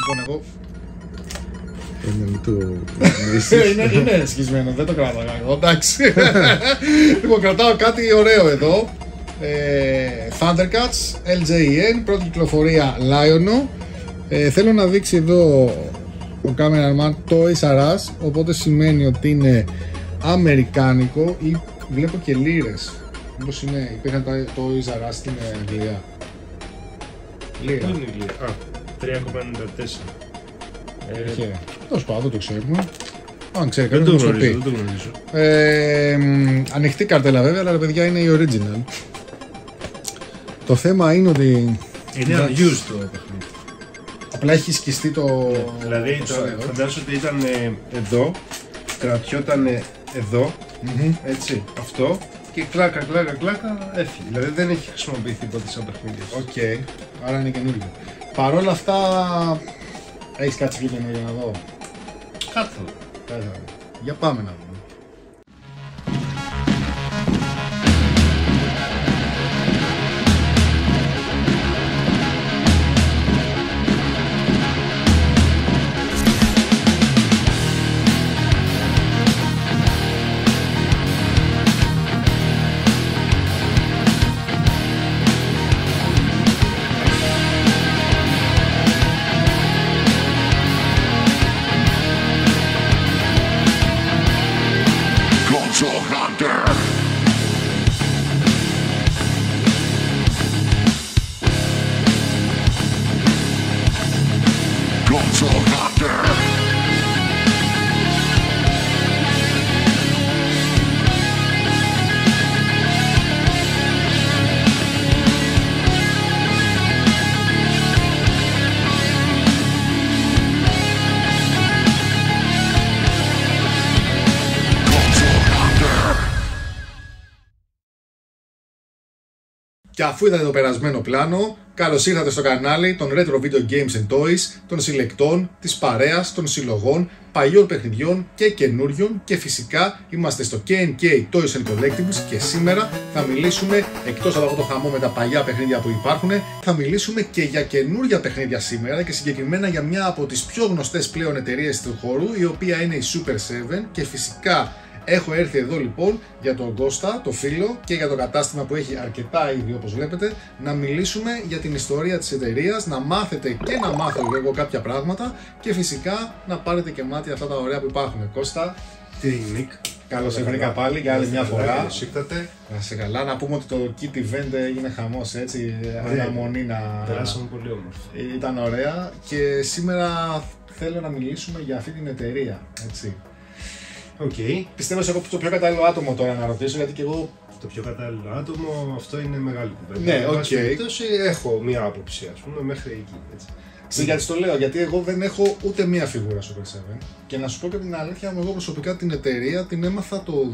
Λοιπόν, εγώ. Είναι σκισμένο, δεν το κράταγα εγώ, εντάξει. Λοιπόν, κρατάω κάτι ωραίο εδώ. Thundercats, LJN, πρώτη κυκλοφορία Lionel. Θέλω να δείξει εδώ ο cameraman Toys R Us, οπότε σημαίνει ότι είναι αμερικάνικο ή βλέπω και λίρες. Μήπως υπήρχαν Toys R Us στην Αγγλία. Λίρα. Είναι η λίρα. 3,94. Τέλος πάντων, το ξέρουμε. Αν ξέρει Δεν κάποιος το να μας το γνωρίζω, πει. δεν το γνωρίζω. Ανοιχτή καρτέλα βέβαια, αλλά παιδιά είναι η original. Το θέμα είναι ότι Είναι unused το παιχνίδι. απλά έχει σκιστεί το... Δηλαδή, το σώμα. φαντάζομαι ότι ήταν εδώ, κρατιόταν εδώ, έτσι, αυτό και κλάκα έφυγε. Δηλαδή δεν έχει χρησιμοποιηθεί ποτέ σαν παιχνίδι. Οκ, άρα είναι καινούργιο. Παρ' όλα αυτά, έχεις κάτι πιο καινούργιο να δω. Κάτω. Για πάμε να δούμε. Και αφού είδατε το περασμένο πλάνο, καλώς ήρθατε στο κανάλι των Retro Video Games and Toys, των συλλεκτών, της παρέας, των συλλογών, παλιών παιχνιδιών και καινούριων και φυσικά είμαστε στο K&K Toys and Collectibles και σήμερα θα μιλήσουμε, εκτός από αυτό το χαμό με τα παλιά παιχνίδια που υπάρχουν, θα μιλήσουμε και για καινούρια παιχνίδια σήμερα και συγκεκριμένα για μια από τις πιο γνωστές πλέον εταιρείες του χώρου, η οποία είναι η Super 7 και φυσικά έχω έρθει εδώ λοιπόν για τον Κώστα, το φίλο, και για το κατάστημα που έχει αρκετά ήδη όπως βλέπετε, να μιλήσουμε για την ιστορία της εταιρείας, να μάθετε και να μάθω εγώ κάποια πράγματα και φυσικά να πάρετε και μάτι αυτά τα ωραία που υπάρχουν. Κώστα, Τι Νίκ. καλώς σε βρήκα πάλι για άλλη μια φορά. Καλώς ήρθατε. Να σε καλά, να πούμε ότι το Kit Event έγινε χαμός, έτσι, αναμονή να... Περάσαμε πολύ όμορφα. Ήταν ωραία και σήμερα θέλω να μιλήσουμε για αυτή την εταιρεία, έτσι. Okay. Πιστεύω είσαι εγώ το πιο κατάλληλο άτομο τώρα να ρωτήσω, γιατί και εγώ. Το πιο κατάλληλο άτομο, αυτό είναι μεγάλη κουβέντα. Ναι, οκ. Έχω μία άποψη, ας πούμε, μέχρι εκεί. Έτσι. Γιατί το λέω, γιατί εγώ δεν έχω ούτε μία φιγούρα Super 7. Και να σου πω και την αλήθεια μου, εγώ προσωπικά την εταιρεία την έμαθα το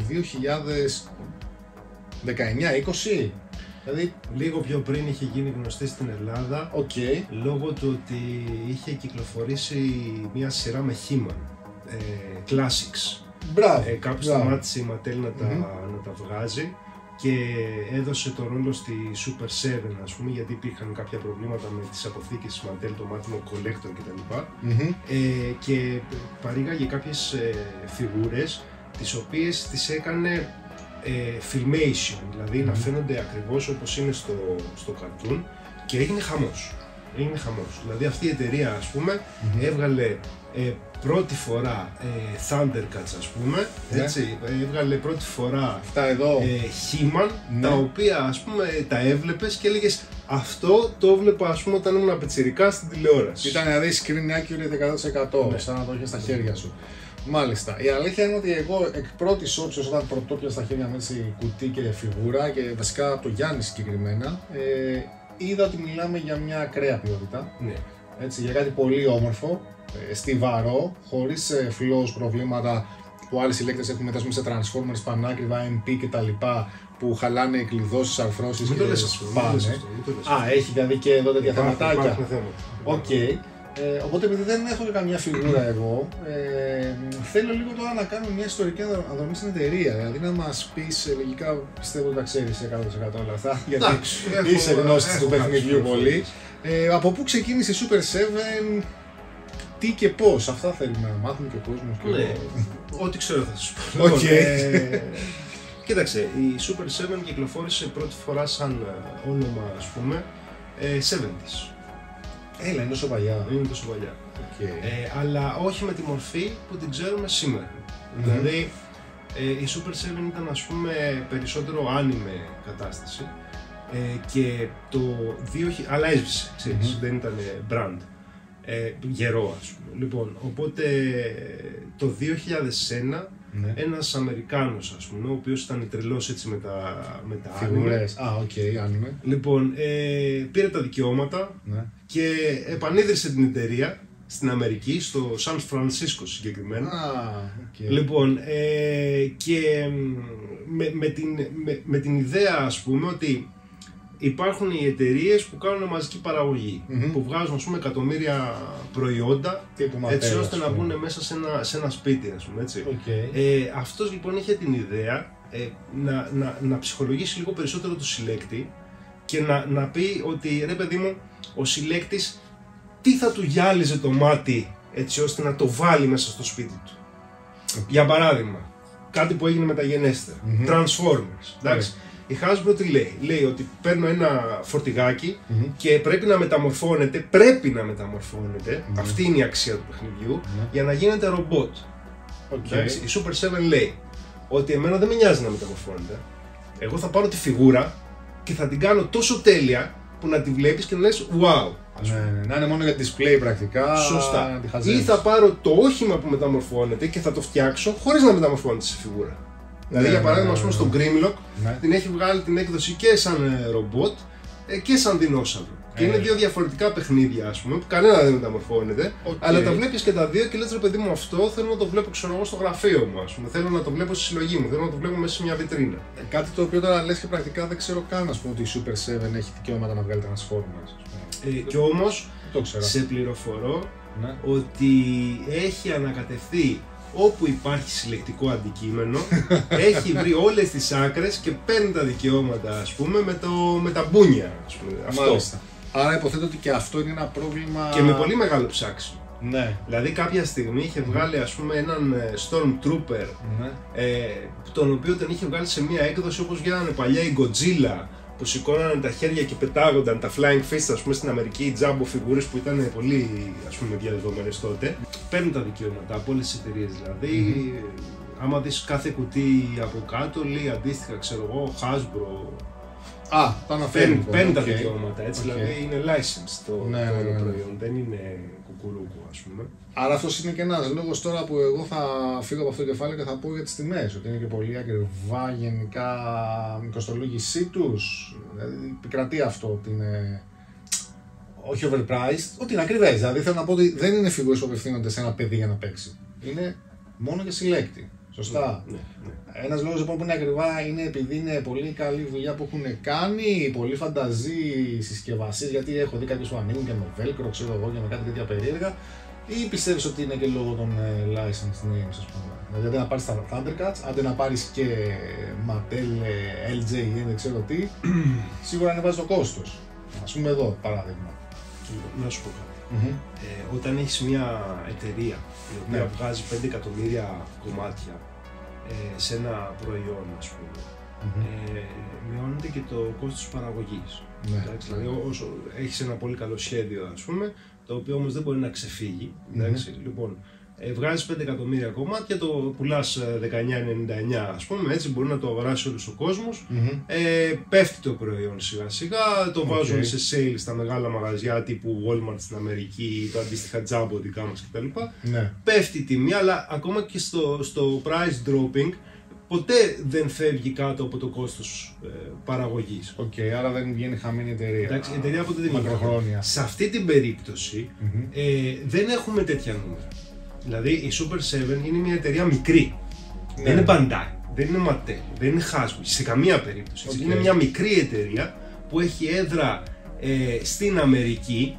2019-20. Δηλαδή, λίγο πιο πριν είχε γίνει γνωστή στην Ελλάδα, λόγω του ότι είχε κυκλοφορήσει μία σειρά με He-Man, Classics. Κάπου σταμάτησε η Mattel να τα βγάζει και έδωσε το ρόλο στη Super 7, ας πούμε, γιατί υπήρχαν κάποια προβλήματα με τις αποθήκες της Mattel, το Ultimate Collector κτλ. Και παρήγαγε κάποιες φιγούρες τις οποίες τις έκανε filmation, δηλαδή να φαίνονται ακριβώς όπως είναι στο cartoon και έγινε χαμός. Δηλαδή αυτή η εταιρεία, ας πούμε, έβγαλε πρώτη φορά Thundercats, ας πούμε, έτσι, έβγαλε πρώτη φορά He-Man, τα οποία, ας πούμε, τα έβλεπες και έλεγες αυτό το έβλεπα, ας πούμε, όταν ήμουν πιτσιρικά στην τηλεόραση. Ήταν δηλαδή screen accurate 100%, σαν να το είχες στα χέρια σου. Μάλιστα. Η αλήθεια είναι ότι εγώ εκ πρώτης όψεως, όταν πρώτο πιάσα στα χέρια με έτσι κουτί και φιγούρα και βασικά από το Γιάννη συγκεκριμένα, είδα ότι μιλάμε για μια ακραία ποιότητα. Έτσι, για κάτι πολύ όμορφο, στιβαρό, χωρίς flaws, προβλήματα που άλλοι συλλέκτες έχουν μετά σε Transformers, πανάκριβα, MP κτλ. Που χαλάνε κλειδώσεις, αρθρώσεις και σπάνε. Έχει δηλαδή και εδώ τέτοια θεματάκια. Οπότε επειδή δεν έχω καμιά φιγούρα εγώ, θέλω λίγο τώρα να κάνω μια ιστορική αναδρομή στην εταιρεία. Δηλαδή να μας πεις, λογικά πιστεύω ότι τα ξέρεις 100% όλα αυτά, γιατί είσαι γνώστης του παιχνιδιού πολύ. Από πού ξεκίνησε η Super 7, τι και πώς, αυτά θέλουμε να μάθουμε και ο κόσμος. Ναι, ό,τι ξέρω θα σου πω. Okay. Κοίταξε, η Super 7 κυκλοφόρησε πρώτη φορά σαν όνομα, ας πούμε, 70's. Έλα, είναι τόσο παλιά. Είναι τόσο παλιά. Okay. Αλλά όχι με τη μορφή που την ξέρουμε σήμερα. Δηλαδή, η Super 7 ήταν, ας πούμε, περισσότερο anime κατάσταση και το 2000, αλλά έσβησε, ξέρεις, δεν ήταν brand, γερό, ας πούμε. Λοιπόν, οπότε το 2001 ένας Αμερικάνος, ας πούμε, ο οποίος ήταν τρελός έτσι με τα φιγουρές. Anime. Λοιπόν, πήρε τα δικαιώματα και επανίδρυσε την εταιρεία στην Αμερική, στο Σαν Φρανσίσκο συγκεκριμένα. Λοιπόν, και με την ιδέα, ας πούμε, ότι υπάρχουν οι εταιρείες που κάνουν μαζική παραγωγή, που βγάζουν, ας πούμε, εκατομμύρια προϊόντα, έτσι ώστε να μπουν μέσα σε ένα σπίτι, ας πούμε, έτσι. Αυτός λοιπόν είχε την ιδέα να ψυχολογήσει λίγο περισσότερο το συλλέκτη και να πει ότι, ρε παιδί μου, ο συλλέκτης τι θα του γυάλιζε το μάτι έτσι ώστε να το βάλει μέσα στο σπίτι του. Για παράδειγμα, κάτι που έγινε μεταγενέστερα, Transformers, εντάξει. Η Hasbro τι λέει? Λέει ότι παίρνω ένα φορτηγάκι και πρέπει να μεταμορφώνεται, αυτή είναι η αξία του παιχνιδιού, για να γίνεται ρομπότ. Η Super 7 λέει ότι εμένα δεν με νοιάζει να μεταμορφώνεται, εγώ θα πάρω τη φιγούρα και θα την κάνω τόσο τέλεια που να τη βλέπεις και να λες wow. Να είναι μόνο για display πρακτικά. Σωστά. Ή θα πάρω το όχημα που μεταμορφώνεται και θα το φτιάξω χωρίς να μεταμορφώνεται σε φιγούρα. Δηλαδή, για παράδειγμα, ας πούμε, στο Grimlock την έχει βγάλει την έκδοση και σαν ρομπότ και σαν δεινόσαυρο. Και είναι δύο διαφορετικά παιχνίδια, ας πούμε, που κανένα δεν μεταμορφώνεται. Αλλά τα βλέπεις και τα δύο και λες, ρε παιδί μου, αυτό θέλω να το βλέπω, ξέρω εγώ, στο γραφείο μου, ας πούμε. Θέλω να το βλέπω στη συλλογή μου, θέλω να το βλέπω μέσα σε μια βιτρίνα. Κάτι το οποίο τώρα λες και πρακτικά δεν ξέρω καν, ας πούμε, ότι η Super 7 έχει δικαιώματα να βγάλει Transformers. Κι όμως, σε πληροφορώ ότι έχει ανακατευθεί όπου υπάρχει συλλεκτικό αντικείμενο, έχει βρει όλες τις άκρες και παίρνει τα δικαιώματα, ας πούμε, με τα μπούνια, ας πούμε. Μάλιστα. Άρα υποθέτω ότι και αυτό είναι ένα πρόβλημα. Και με πολύ μεγάλο ψάξιμο. Ναι. Δηλαδή κάποια στιγμή είχε βγάλει, ας πούμε, έναν Stormtrooper, τον οποίο τον είχε βγάλει σε μια έκδοση όπως βγαίνανε παλιά η Godzilla, που σηκώνανε τα χέρια και πετάγονταν τα flying fists, ας πούμε, στην Αμερική, οι jumbo φιγούρες που ήταν πολύ, ας πούμε, διαδεδομένες τότε. Παίρνουν τα δικαιώματα από όλες τις εταιρείες, δηλαδή, άμα δεις κάθε κουτί από κάτω, λέει αντίστοιχα, ξέρω εγώ, Hasbro. Το αναφέρει. Παίρνουν τα δικαιώματα, έτσι, δηλαδή είναι licensed το προϊόν, δεν είναι κουκουρούκου, ας πούμε. Άρα αυτός είναι και ένας λόγος τώρα που εγώ θα φύγω από αυτό το κεφάλαιο και θα πω για τις τιμές, ότι είναι και πολύ ακριβά γενικά η κοστολόγησή τους, δηλαδή επικρατεί αυτό ότι είναι όχι overpriced, ότι είναι ακριβές, δηλαδή θέλω να πω ότι δεν είναι φιγούρες που απευθύνονται σε ένα παιδί για να παίξει, είναι μόνο για συλλέκτη. Σωστά. Ένας λόγος λοιπόν που είναι ακριβά είναι επειδή είναι πολύ καλή δουλειά που έχουν κάνει, πολύ φανταζή συσκευασίες, γιατί έχω δει κάποιους που ανοίγουν και με velcro, ξέρω εγώ, και με κάτι τέτοια περίεργα, ή πιστεύεις ότι είναι και λόγω των licensed names, ας πούμε? Δηλαδή αντί να πάρεις τα Thundercats, αντί να πάρεις και Mattel, LJ, δεν ξέρω τι, σίγουρα ανεβάζει το κόστος. Ας πούμε εδώ, παράδειγμα. Να σου πω κάτι. Όταν έχεις μια εταιρεία η οποία βγάζει 5 εκατομμύρια κομμάτια σε ένα προϊόν, ας πούμε, μειώνεται και το κόστος παραγωγής. Δηλαδή, όσο έχεις ένα πολύ καλό σχέδιο, ας πούμε, το οποίο όμως δεν μπορεί να ξεφύγει. Λοιπόν, βγάζεις 5 εκατομμύρια κομμάτια, το πουλάς 19,99, ας πούμε, έτσι μπορεί να το αγοράσει όλος ο κόσμος. Πέφτει το προϊόν σιγά σιγά, το βάζουν σε sale στα μεγάλα μαγαζιά τύπου Walmart στην Αμερική, το αντίστοιχα Jumbo δικά μας κτλ. Πέφτει η τιμή, αλλά ακόμα και στο price dropping ποτέ δεν φεύγει κάτω από το κόστος παραγωγής. Άρα δεν βγαίνει χαμένη η εταιρεία. Εντάξει, η εταιρεία ποτέ δεν μακροχρόνια. Σε αυτή την περίπτωση δεν έχουμε τέτοια νούμερα. Δηλαδή η Super 7 είναι μια εταιρεία μικρή. Δεν είναι Bandai, δεν είναι Mattel, δεν είναι Hasbro, σε καμία περίπτωση. Είναι μια μικρή εταιρεία που έχει έδρα στην Αμερική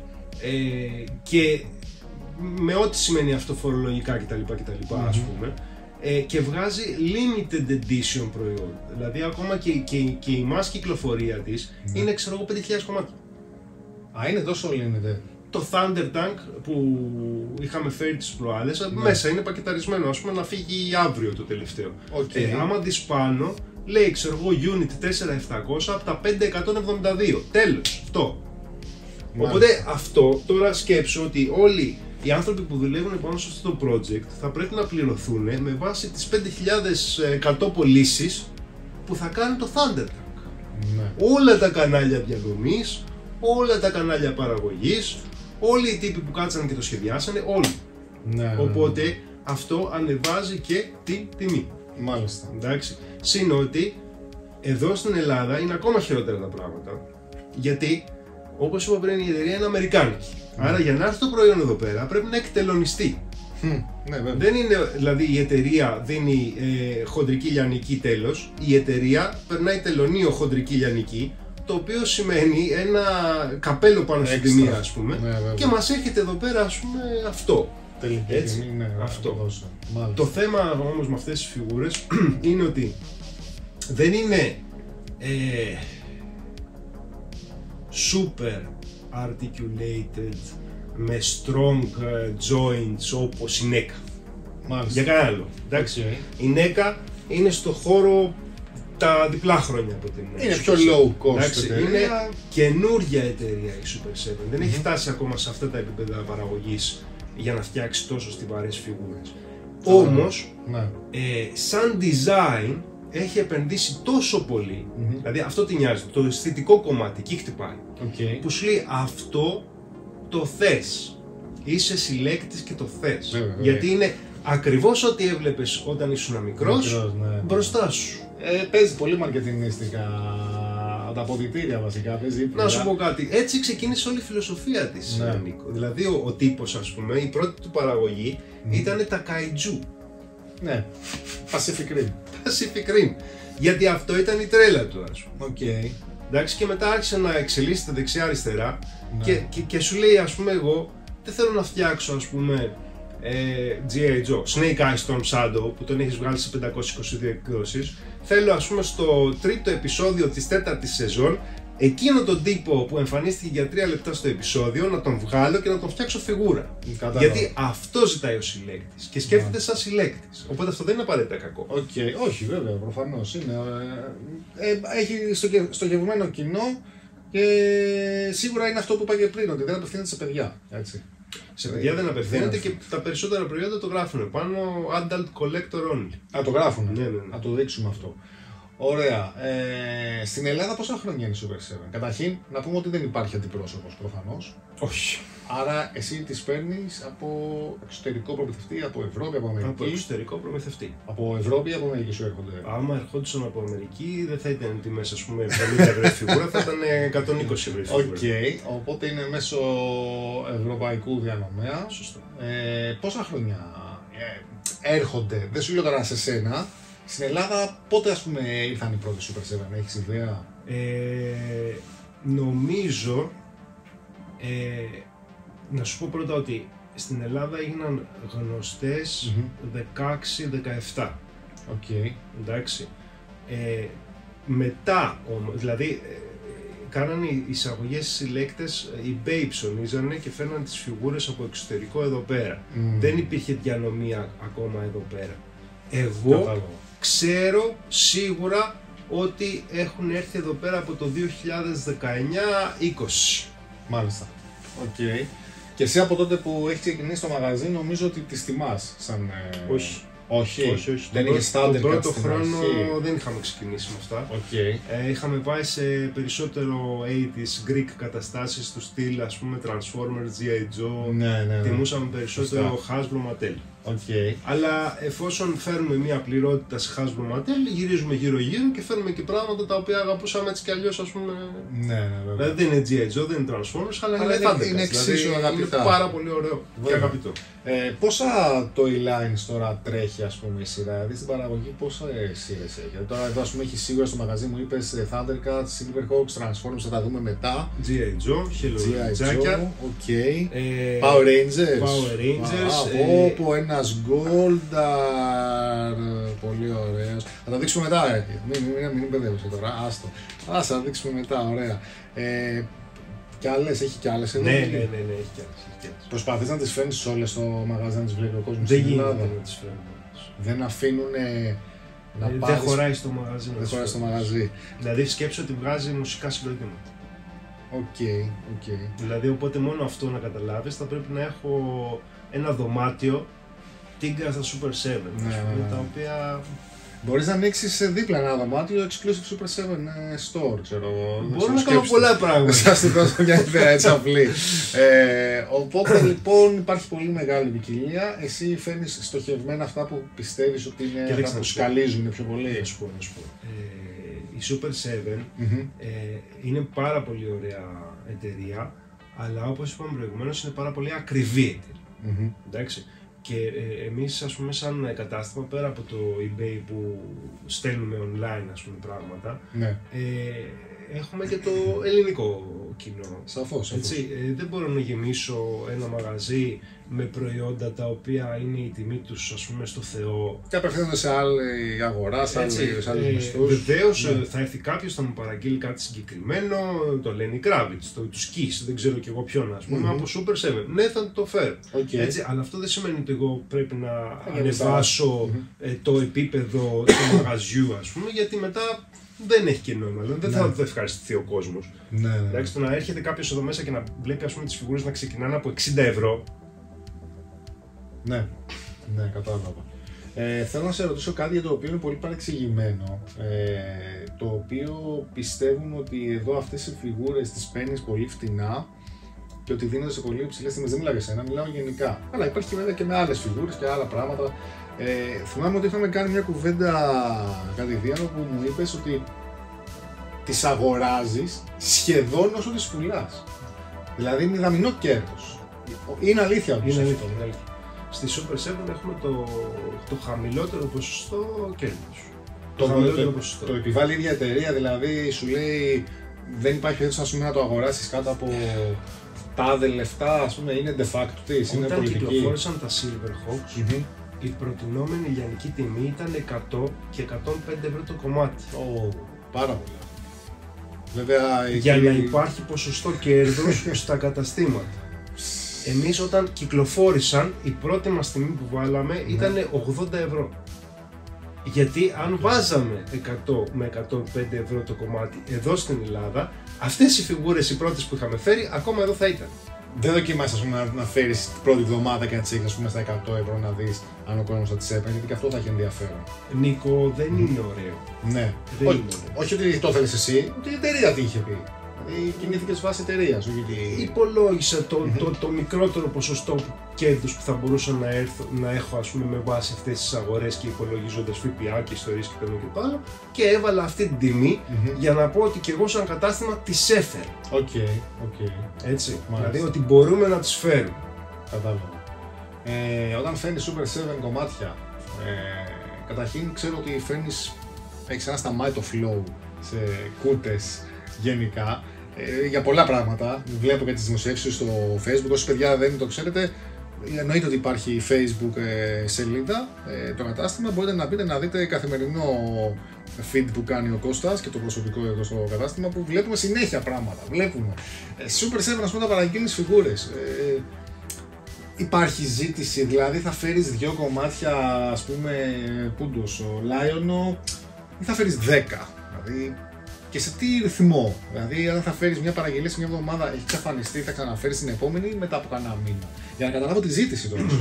και με ό,τι σημαίνει αυτό φορολογικά κτλ. Ας πούμε, και βγάζει limited edition προϊόντα. Δηλαδή ακόμα και η mass κυκλοφορία της είναι, ξέρω εγώ, 5.000 κομμάτια. Είναι τόσο limited. το Thunder Tank που είχαμε φέρει τις προάλλες, μέσα είναι πακεταρισμένο, ας πούμε, να φύγει αύριο το τελευταίο. Άμα δεις πάνω, λέει, ξέρω εγώ, Unit 4700 από τα 5172. Τέλος, αυτό. Οπότε αυτό τώρα σκέψω ότι όλοι οι άνθρωποι που δουλεύουν πάνω σε αυτό το project θα πρέπει να πληρωθούν με βάση τις 5.100 πωλήσεις που θα κάνει το Thunder Tank. Όλα τα κανάλια διαδρομής, όλα τα κανάλια παραγωγής, όλοι οι τύποι που κάτσαν και το σχεδιάσανε, όλοι. Οπότε αυτό ανεβάζει και την τιμή. Μάλιστα. Εντάξει. Συν ότι εδώ στην Ελλάδα είναι ακόμα χειρότερα τα πράγματα. Γιατί, όπως είπα πριν, η εταιρεία είναι αμερικάνικη. Άρα για να έρθει το προϊόν εδώ πέρα πρέπει να εκτελονιστεί. Δεν είναι, δηλαδή η εταιρεία δίνει χοντρική λιανική τέλος, η εταιρεία περνάει τελωνείο χοντρική λιανική, το οποίο σημαίνει ένα καπέλο πάνω στην τιμή, ας πούμε, και μας έχετε εδώ πέρα, ας πούμε, αυτό. Έτσι, αυτό. Το θέμα όμως με αυτές τις φιγούρες είναι ότι δεν είναι super articulated με strong joints όπως η NECA. Για κανένα λόγο. Η NECA είναι στο χώρο τα διπλά χρόνια από την είναι πιο low cost. Είναι καινούργια εταιρεία η Super 7. Δεν έχει φτάσει ακόμα σε αυτά τα επίπεδα παραγωγής για να φτιάξει τόσο στιβαρές φιγούρες. Όμως, σαν design έχει επενδύσει τόσο πολύ, δηλαδή αυτό τι νοιάζει, το αισθητικό κομμάτι, εκεί χτυπάει, που σου λέει αυτό το θες, είσαι συλλέκτης και το θες, γιατί είναι ακριβώς ό,τι έβλεπες όταν ήσουν μικρός, μπροστά σου. Παίζει πολύ μαρκετινίστικα, τα αποδυτήρια βασικά, παίζει. Να σου πω κάτι, έτσι ξεκίνησε όλη η φιλοσοφία της, Νίκο. Δηλαδή ο τύπος, ας πούμε, η πρώτη του παραγωγή ήταν τα Kaiju. Ναι, Pacific Rim. Pacific Rim. Γιατί αυτό ήταν η τρέλα του, ας πούμε. Εντάξει, και μετά άρχισε να εξελίσσεται δεξιά-αριστερά και σου λέει, ας πούμε, εγώ δεν θέλω να φτιάξω, ας πούμε, G.I. Joe, Snake Eye Storm Shadow, που τον έχεις βγάλει σε 522 εκδόσεις. Θέλω, ας πούμε, στο τρίτο επεισόδιο της τέταρτης σεζόν, εκείνο τον τύπο που εμφανίστηκε για 3 λεπτά στο επεισόδιο, να τον βγάλω και να τον φτιάξω φιγούρα. Γιατί αυτό ζητάει ο συλλέκτης και σκέφτεται σαν συλλέκτης. Οπότε αυτό δεν είναι απαραίτητα κακό. Όχι, βέβαια, προφανώς είναι. Έχει στοχευμένο κοινό και σίγουρα είναι αυτό που είπα και πριν, ότι δεν απευθύνεται σε παιδιά. Έτσι. Σε παιδιά δεν απευθύνεται και τα περισσότερα προϊόντα το γράφουν πάνω Adult Collector Only. Το γράφουν. Να το δείξουμε αυτό. Ωραία. Στην Ελλάδα πόσα χρόνια είναι η Super 7? Καταρχήν, να πούμε ότι δεν υπάρχει αντιπρόσωπος προφανώς. Όχι. Άρα εσύ τις παίρνεις από εξωτερικό προμηθευτή, από Ευρώπη, από Αμερική. Από εξωτερικό προμηθευτή. Από Ευρώπη ή από Αμερική σου έρχονται? Άμα ερχόντουσαν από Αμερική, δεν θα ήταν τιμές, ας πούμε, 70 ευρώ φιγούρα, θα ήταν 120 ευρώ φιγούρα. Οπότε είναι μέσω ευρωπαϊκού διανομέα. Σωστό. Πόσα χρόνια έρχονται, δεν σου λέω τώρα σε σένα. Στην Ελλάδα πότε, ας πούμε, ήρθαν οι πρώτοι Super 7, έχεις ιδέα? Νομίζω, να σου πω πρώτα ότι στην Ελλάδα έγιναν γνωστές 16-17. Εντάξει. Μετά όμως, δηλαδή κάνανε εισαγωγές συλλέκτες, οι Babe ψωνίζανε και φέρναν τις φιγούρες από εξωτερικό εδώ πέρα. Δεν υπήρχε διανομή ακόμα εδώ πέρα. Εγώ ξέρω σίγουρα ότι έχουν έρθει εδώ πέρα από το 2019-20. Μάλιστα. Και εσύ από τότε που έχει ξεκινήσει το μαγαζί, νομίζω ότι τις τιμάς σαν... Όχι. Δεν είχε στάνταρ. Τον πρώτο χρόνο δεν είχαμε ξεκινήσει με αυτά. Είχαμε πάει σε περισσότερο 80's Greek καταστάσεις του στυλ, ας πούμε, Transformers, G.I. Joe. Τιμούσαμε περισσότερο Hasbro Mattel. Αλλά εφόσον φέρνουμε μια πληρότητα σε Hasbro Mattel, γυρίζουμε γύρω-γύρω και φέρνουμε και πράγματα τα οποία αγαπούσαμε έτσι κι αλλιώς, ας πούμε. Δηλαδή δεν είναι G.I. Joe, δεν είναι Transformers, αλλά είναι Thundercats. Είναι εξίσου αγαπητά. Είναι πάρα πολύ ωραίο και αγαπητό. Πόσα toylines τώρα τρέχει, ας πούμε, η σειρά? Δηλαδή στην παραγωγή πόσα σειρές έχει? Τώρα εδώ, ας πούμε, έχει σίγουρα στο μαγαζί μου, είπες Thundercats, Silverhawks, Transformers, θα τα δούμε μετά. G.I. Joe, Hello Power Rangers. Power Rangers. Ένας Goldar, πολύ ωραίος. Θα τα δείξουμε μετά, μην μπερδεύεσαι τώρα, άστο. Θα τα δείξουμε μετά, ωραία. Κι άλλες, έχει κι άλλες εδώ. Ναι, έχει κι άλλες. Προσπαθείς να τις φέρνεις όλες στο μαγαζί, να τις βλέπει ο κόσμος? Δεν γίνεται να τις φέρνω. Δεν αφήνουν να πάρεις... Δεν χωράει στο μαγαζί. Δεν χωράει στο μαγαζί. Δηλαδή σκέψου ότι βγάζει μουσικά συγκροτήματα. Οκ. Δηλαδή οπότε μόνο αυτό να καταλάβεις, θα πρέπει να έχω ένα δωμάτιο Τίγκα στα Super 7, τα οποία... Μπορείς να ανοίξεις δίπλα ένα δωμάτιο exclusive Super 7 store, ξέρω εγώ. Μπορώ να κάνω πολλά πράγματα. Σας την δώσω μια ιδέα έτσι απλή. Οπότε λοιπόν υπάρχει πολύ μεγάλη ποικιλία. Εσύ φέρνεις στοχευμένα αυτά που πιστεύεις ότι είναι αυτά που σκαλίζουν πιο πολύ. Να σου πω. Η Super 7 είναι πάρα πολύ ωραία εταιρεία, αλλά όπως είπαμε προηγουμένως είναι πάρα πολύ ακριβή εταιρεία. Εντάξει. Και εμείς, ας πούμε, σαν κατάστημα, πέρα από το eBay που στέλνουμε online, ας πούμε, πράγματα, έχουμε και το ελληνικό κοινό. Σαφώς. Δεν μπορώ να γεμίσω ένα μαγαζί με προϊόντα τα οποία είναι η τιμή τους, ας πούμε, στο Θεό. Και απευθύνονται σε άλλη αγορά, σε άλλους μισθούς. Βεβαίως θα έρθει κάποιος, θα μου παραγγείλει κάτι συγκεκριμένο, το Lenny Kravitz, τους Kiss, δεν ξέρω κι εγώ ποιον, ας πούμε, από Super 7. Ναι, θα το φέρω. Έτσι, αλλά αυτό δεν σημαίνει ότι εγώ πρέπει να ανεβάσω το επίπεδο του μαγαζιού, ας πούμε, γιατί μετά δεν έχει και νόημα. Δεν θα το ευχαριστηθεί ο κόσμος. Εντάξει, το να έρχεται κάποιος εδώ μέσα και να βλέπει, ας πούμε, τις φιγούρες να ξεκινάνε από 60 ευρώ. Ναι, κατάλαβα. Θέλω να σε ρωτήσω κάτι για το οποίο είναι πολύ παρεξηγημένο, το οποίο πιστεύουν ότι εδώ αυτές οι φιγούρες τις παίρνεις πολύ φτηνά και ότι δίνονται σε πολύ υψηλές τιμές. Δεν μιλάω για σένα, μιλάω γενικά. Αλλά υπάρχει βέβαια και με άλλες φιγούρες και άλλα πράγματα. Θυμάμαι ότι είχαμε κάνει μια κουβέντα κατηδίαν όπου μου είπες ότι τις αγοράζεις σχεδόν όσο τις πουλάς. Δηλαδή μηδαμινό κέρδος. Είναι αλήθεια όμως. Είναι αλήθεια. Στη Super 7 έχουμε το χαμηλότερο ποσοστό κέρδους. Το επιβάλλει η ίδια εταιρεία, δηλαδή σου λέει δεν υπάρχει περίπτωση να το αγοράσεις κάτω από τάδε λεφτά, ας πούμε, είναι de facto της, είναι πολιτική. Όταν κυκλοφόρησαν τα Silverhawks, η προτινόμενη λιανική τιμή ήταν 100 και 105 ευρώ το κομμάτι. Πάρα πολύ. Βέβαια, για να υπάρχει ποσοστό κέρδους στα καταστήματα. Εμείς όταν κυκλοφόρησαν, η πρώτη μας τιμή που βάλαμε ήταν 80 ευρώ. Γιατί αν βάζαμε 100 με 105 ευρώ το κομμάτι εδώ στην Ελλάδα, αυτές οι φιγούρες οι πρώτες που είχαμε φέρει, ακόμα εδώ θα ήταν. Δεν δοκιμάσεις να φέρεις την πρώτη εβδομάδα και να τις έχεις στα 100 ευρώ να δεις αν ο κόσμος θα τις έπαιρνε, γιατί και αυτό θα έχει ενδιαφέρον. Νίκο, δεν είναι ωραίο. Ναι. Όχι ότι το θέλεις εσύ, ότι η εταιρεία τι είχε πει. Δηλαδή κινήθηκες βάσει εταιρείας. Υπολόγισα το μικρότερο ποσοστό κέρδους που θα μπορούσα να έχω, ας πούμε, με βάση αυτές τις αγορές και υπολογίζοντας ΦΠΑ και ιστορίες και το ένα και το άλλο, και έβαλα αυτή την τιμή για να πω ότι και εγώ σαν κατάστημα τις έφερα. Έτσι, δηλαδή ότι μπορούμε να τις φέρουμε. Κατάλαβα. Όταν φέρνεις Super 7 κομμάτια, καταρχήν ξέρω ότι έχεις ένα σταμάτητο flow σε κούτες γενικά, για πολλά πράγματα. Βλέπω και τις δημοσιεύσεις στο Facebook. Όσοι παιδιά δεν το ξέρετε, εννοείται ότι υπάρχει Facebook σελίδα το κατάστημα. Μπορείτε να μπείτε να δείτε καθημερινό feed που κάνει ο Κώστας και το προσωπικό εδώ στο κατάστημα, που βλέπουμε συνέχεια πράγματα. Βλέπουμε Super 7, ας πούμε, να παραγγείλεις φιγούρες. Υπάρχει ζήτηση, δηλαδή θα φέρεις 2 κομμάτια, ας πούμε, πούντος, ο Λάιονο, ή θα φέρεις 10, δηλαδή, και σε τι ρυθμό. Δηλαδή, αν θα φέρεις μια παραγγελία σε μια εβδομάδα, έχει εξαφανιστεί, θα ξαναφέρεις την επόμενη μετά από κανένα μήνα. Για να καταλάβω τη ζήτηση τώρα.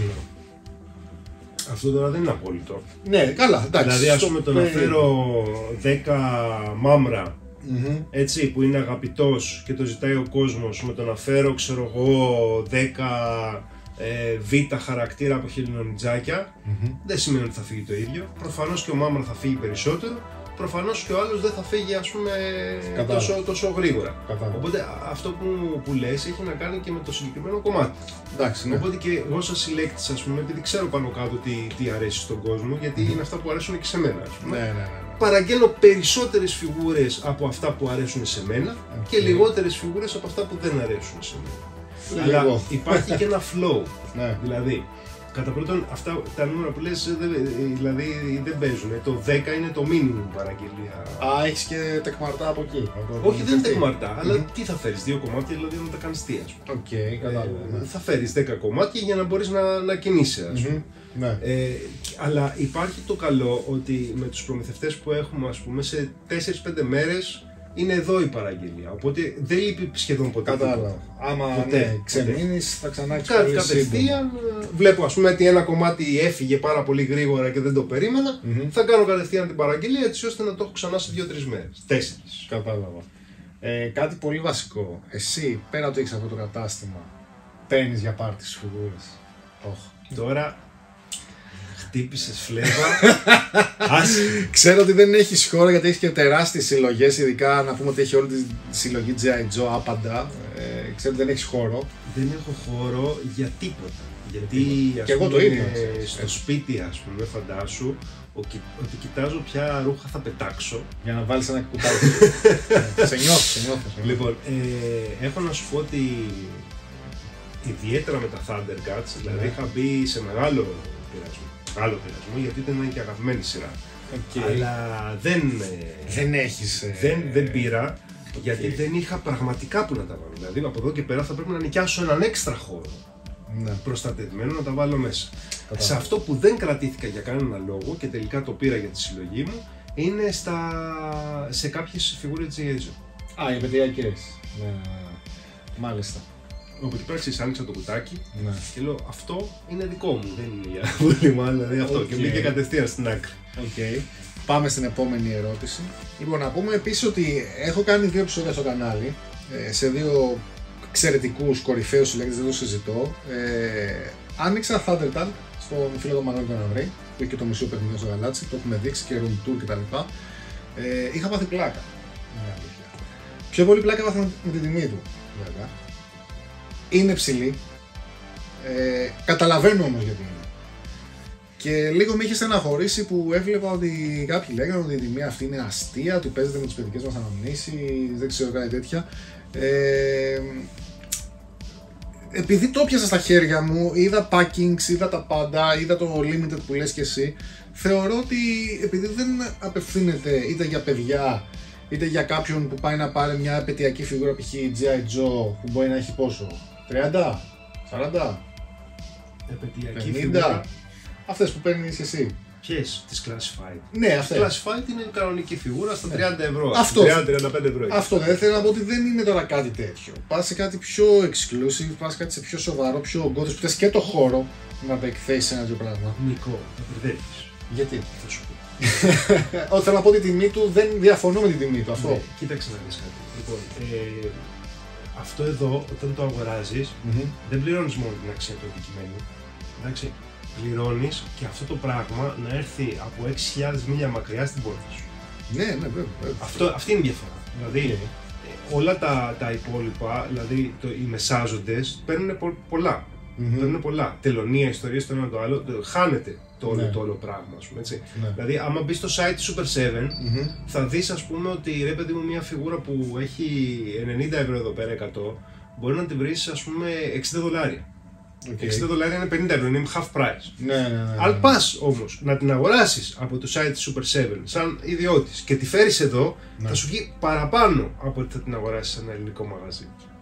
Αυτό τώρα δεν είναι απόλυτο. Ναι, καλά, εντάξει. Δηλαδή, ας πούμε, το να φέρω 10 μάμρα, έτσι, που είναι αγαπητός και το ζητάει ο κόσμος, με το να φέρω, ξέρω εγώ, 10 β χαρακτήρα από χελινονιτζάκια, δεν σημαίνει ότι θα φύγει το ίδιο. Προφανώς και ο μάμρα θα φύγει περισσότερο. Προφανώς και ο άλλος δεν θα φύγει, ας πούμε, τόσο γρήγορα. Οπότε αυτό που λες έχει να κάνει και με το συγκεκριμένο κομμάτι. Εντάξει, ναι. Οπότε και εγώ σαν συλλέκτης, ας πούμε, επειδή ξέρω πάνω κάτω τι αρέσει στον κόσμο, γιατί είναι αυτά που αρέσουν και σε μένα, ας πούμε. Ναι. Παραγγέλνω περισσότερες φιγούρες από αυτά που αρέσουν σε μένα και λιγότερες φιγούρες από αυτά που δεν αρέσουν σε μένα. Αλλά υπάρχει και ένα flow. Δηλαδή, Κατά πρώτον, αυτά τα νούμερα που λες δηλαδή δεν παίζουν. Το 10 είναι το minimum παραγγελία. Α, έχεις και τεκμαρτά από εκεί. Όχι, δεν είναι τεκμαρτά, αλλά τι θα φέρεις, 2 κομμάτια, δηλαδή να τα κάνεις τι, ας πούμε. Οκ, κατάλαβα. Θα φέρεις 10 κομμάτια για να μπορείς να κινείσαι, ας πούμε. Ναι. Αλλά υπάρχει το καλό ότι με τους προμηθευτές που έχουμε, ας πούμε, σε 4-5 μέρες είναι εδώ η παραγγελία. Οπότε δεν λείπει σχεδόν ποτέ. Κατάλαβα. Άμα ξεμείνεις, θα ξανά έχεις πολύ κατευθείαν. Βλέπω, ας πούμε, ότι ένα κομμάτι έφυγε πάρα πολύ γρήγορα και δεν το περίμενα. Θα κάνω κατευθείαν την παραγγελία έτσι ώστε να το έχω ξανά σε 2-3 μέρες. 4. Κατάλαβα. Κάτι πολύ βασικό. Εσύ, πέρα ότι έχεις αυτό το κατάστημα, παίρνεις για πάρτι τις φιγούρες? Τώρα χτύπησες φλέβα. Ξέρω ότι δεν έχεις χώρο γιατί έχει και τεράστιες συλλογές, ειδικά να πούμε ότι έχει όλη τη συλλογή G.I. Joe άπαντα. Ξέρω ότι δεν έχεις χώρο. Δεν έχω χώρο για τίποτα. Γιατί και εγώ το ίδιο. Στο σπίτι, ας πούμε, φαντάσου ότι κοιτάζω ποια ρούχα θα πετάξω. Για να βάλεις ένα κουτάλι. Σε νιώθω. Λοιπόν, έχω να σου πω ότι ιδιαίτερα με τα Thundercats, δηλαδή είχα μπει σε μεγάλο πειρασμό, γιατί ήταν και αγαπημένη σειρά. Αλλά δεν πήρα, γιατί δεν είχα πραγματικά που να τα βάλω. Δηλαδή από εδώ και πέρα θα πρέπει να νοικιάσω έναν έξτρα χώρο προστατευμένο να τα βάλω μέσα. Σε αυτό που δεν κρατήθηκα για κανένα λόγο και τελικά το πήρα για τη συλλογή μου, είναι σε κάποιες φιγούρες G.I. Joe. Α, οι επαιτειακές. Ναι. Μάλιστα. Οπότε πράξεις, άνοιξα το κουτάκι και λέω αυτό είναι δικό μου, δεν είναι για πούλημα, δηλαδή αυτό. Και μπήκε κατευθείαν στην άκρη. Πάμε στην επόμενη ερώτηση. Λοιπόν, να πούμε επίσης ότι έχω κάνει 2 επεισόδια στο κανάλι, σε 2 εξαιρετικούς κορυφαίους συλλέκτες, δεν το συζητώ. Άνοιξα Thundercat στον φίλο του Μανώλη τον Ανδρέη, που έχει και το μισό παιχνίδι στο γαλάτσι, το έχουμε δείξει και room tour κτλ. Είχα πάθει πλάκα. Πιο πολύ πλάκα πάθα με την τιμή του, βέβαια. Είναι ψηλή, καταλαβαίνω όμως γιατί είναι. Και λίγο με είχε στεναχωρήσει που έβλεπα ότι κάποιοι λέγανε ότι η τιμή αυτή είναι αστεία, ότι παίζεται με τις παιδικές μας αναμνήσεις, δεν ξέρω κάτι τέτοια. Επειδή το πιάσα στα χέρια μου, είδα packings, είδα τα πάντα, είδα το limited που λες και εσύ, θεωρώ ότι επειδή δεν απευθύνεται είτε για παιδιά, είτε για κάποιον που πάει να πάρει μια επαιτειακή φιγούρα π.χ. G.I. Joe που μπορεί να έχει πόσο, 30, 40, επαιτειακή 50, φιγούρα. Αυτές που παίρνεις εσύ. Ποιες, τις Classified? Ναι, αυτές. Η Classified είναι κανονική φιγούρα στα 30 ευρώ. Αυτό. 30-35 ευρώ. Αυτό δεν θέλω να πω ότι δεν είναι τώρα κάτι τέτοιο. Πας σε κάτι πιο exclusive, πας κάτι σε πιο σοβαρό, πιο ογκώδες, που θες και το χώρο να τα εκθέσεις ένα-δυο πράγμα. Νικό, θα μπερδεύεις. Γιατί? Θα σου πω. Ό, θέλω να πω ότι η τιμή του δεν διαφωνώ με την τιμή του. Αυτό. Ναι, κοίταξε να δεις κάτι. Λοιπόν, αυτό εδώ όταν το αγοράζεις δεν πληρώνεις μόνο την αξία του αντικειμένου. Εντάξει. Πληρώνεις και αυτό το πράγμα να έρθει από 6.000 μίλια μακριά στην πόρτα σου. Ναι, βέβαια. Αυτή είναι η διαφορά. Δηλαδή, όλα τα υπόλοιπα, δηλαδή οι μεσάζοντες παίρνουν πολλά. Παίρνουν πολλά. Τελωνία, ιστορίες, το ένα το άλλο. Χάνεται το όλο πράγμα, ας πούμε, έτσι. Δηλαδή, άμα μπεις στο site Super 7, θα δεις, ας πούμε, ότι ρε παιδί μου, μια φιγούρα που έχει 90 ευρώ εδώ πέρα, 100, μπορεί να την βρεις, ας πούμε, $60. $60 είναι 50 ευρώ, είναι half price. Ναι. Αν πας όμως να την αγοράσεις από το site Super 7 σαν ιδιώτης και τη φέρεις εδώ, θα σου βγει παραπάνω από ότι θα την αγοράσεις σε ένα ελληνικό μαγαζί.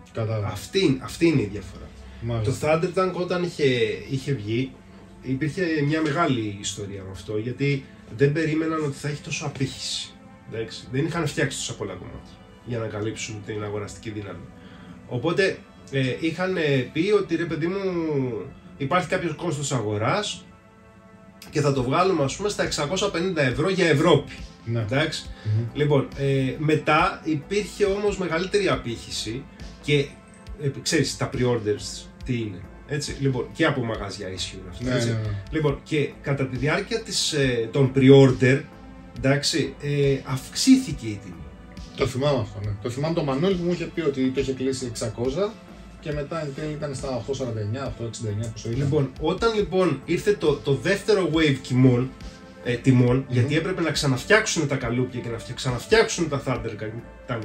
Αυτή είναι η διαφορά. Μάλιστα. Το Thunder Tank όταν είχε βγει, υπήρχε μια μεγάλη ιστορία με αυτό, γιατί δεν περίμεναν ότι θα έχει τόσο απήχηση. Δεν είχαν φτιάξει τόσα πολλά κομμάτια για να καλύψουν την αγοραστική δύναμη. Οπότε είχαν πει ότι ρε παιδί μου υπάρχει κάποιο κόστος αγοράς και θα το βγάλουμε, ας πούμε, στα 650 ευρώ για Ευρώπη. Ναι. Εντάξει. Λοιπόν, μετά υπήρχε όμως μεγαλύτερη απήχηση και ξέρεις τα pre-orders τι είναι. Έτσι, λοιπόν, και από μαγαζιά ισχύουν αυτά. Ναι. Λοιπόν, και κατά τη διάρκεια των pre-order, εντάξει, αυξήθηκε η τιμή. Το θυμάμαι αυτό, ναι. Το θυμάμαι τον Μανώλη που μου είχε πει ότι το είχε κλείσει 600 και μετά εν τέλει ήταν στα 849, 869 πόσο ήταν. Λοιπόν, όταν λοιπόν ήρθε το δεύτερο wave τιμών, γιατί έπρεπε να ξαναφτιάξουν τα καλούπια και να ξαναφτιάξουν τα Thundercat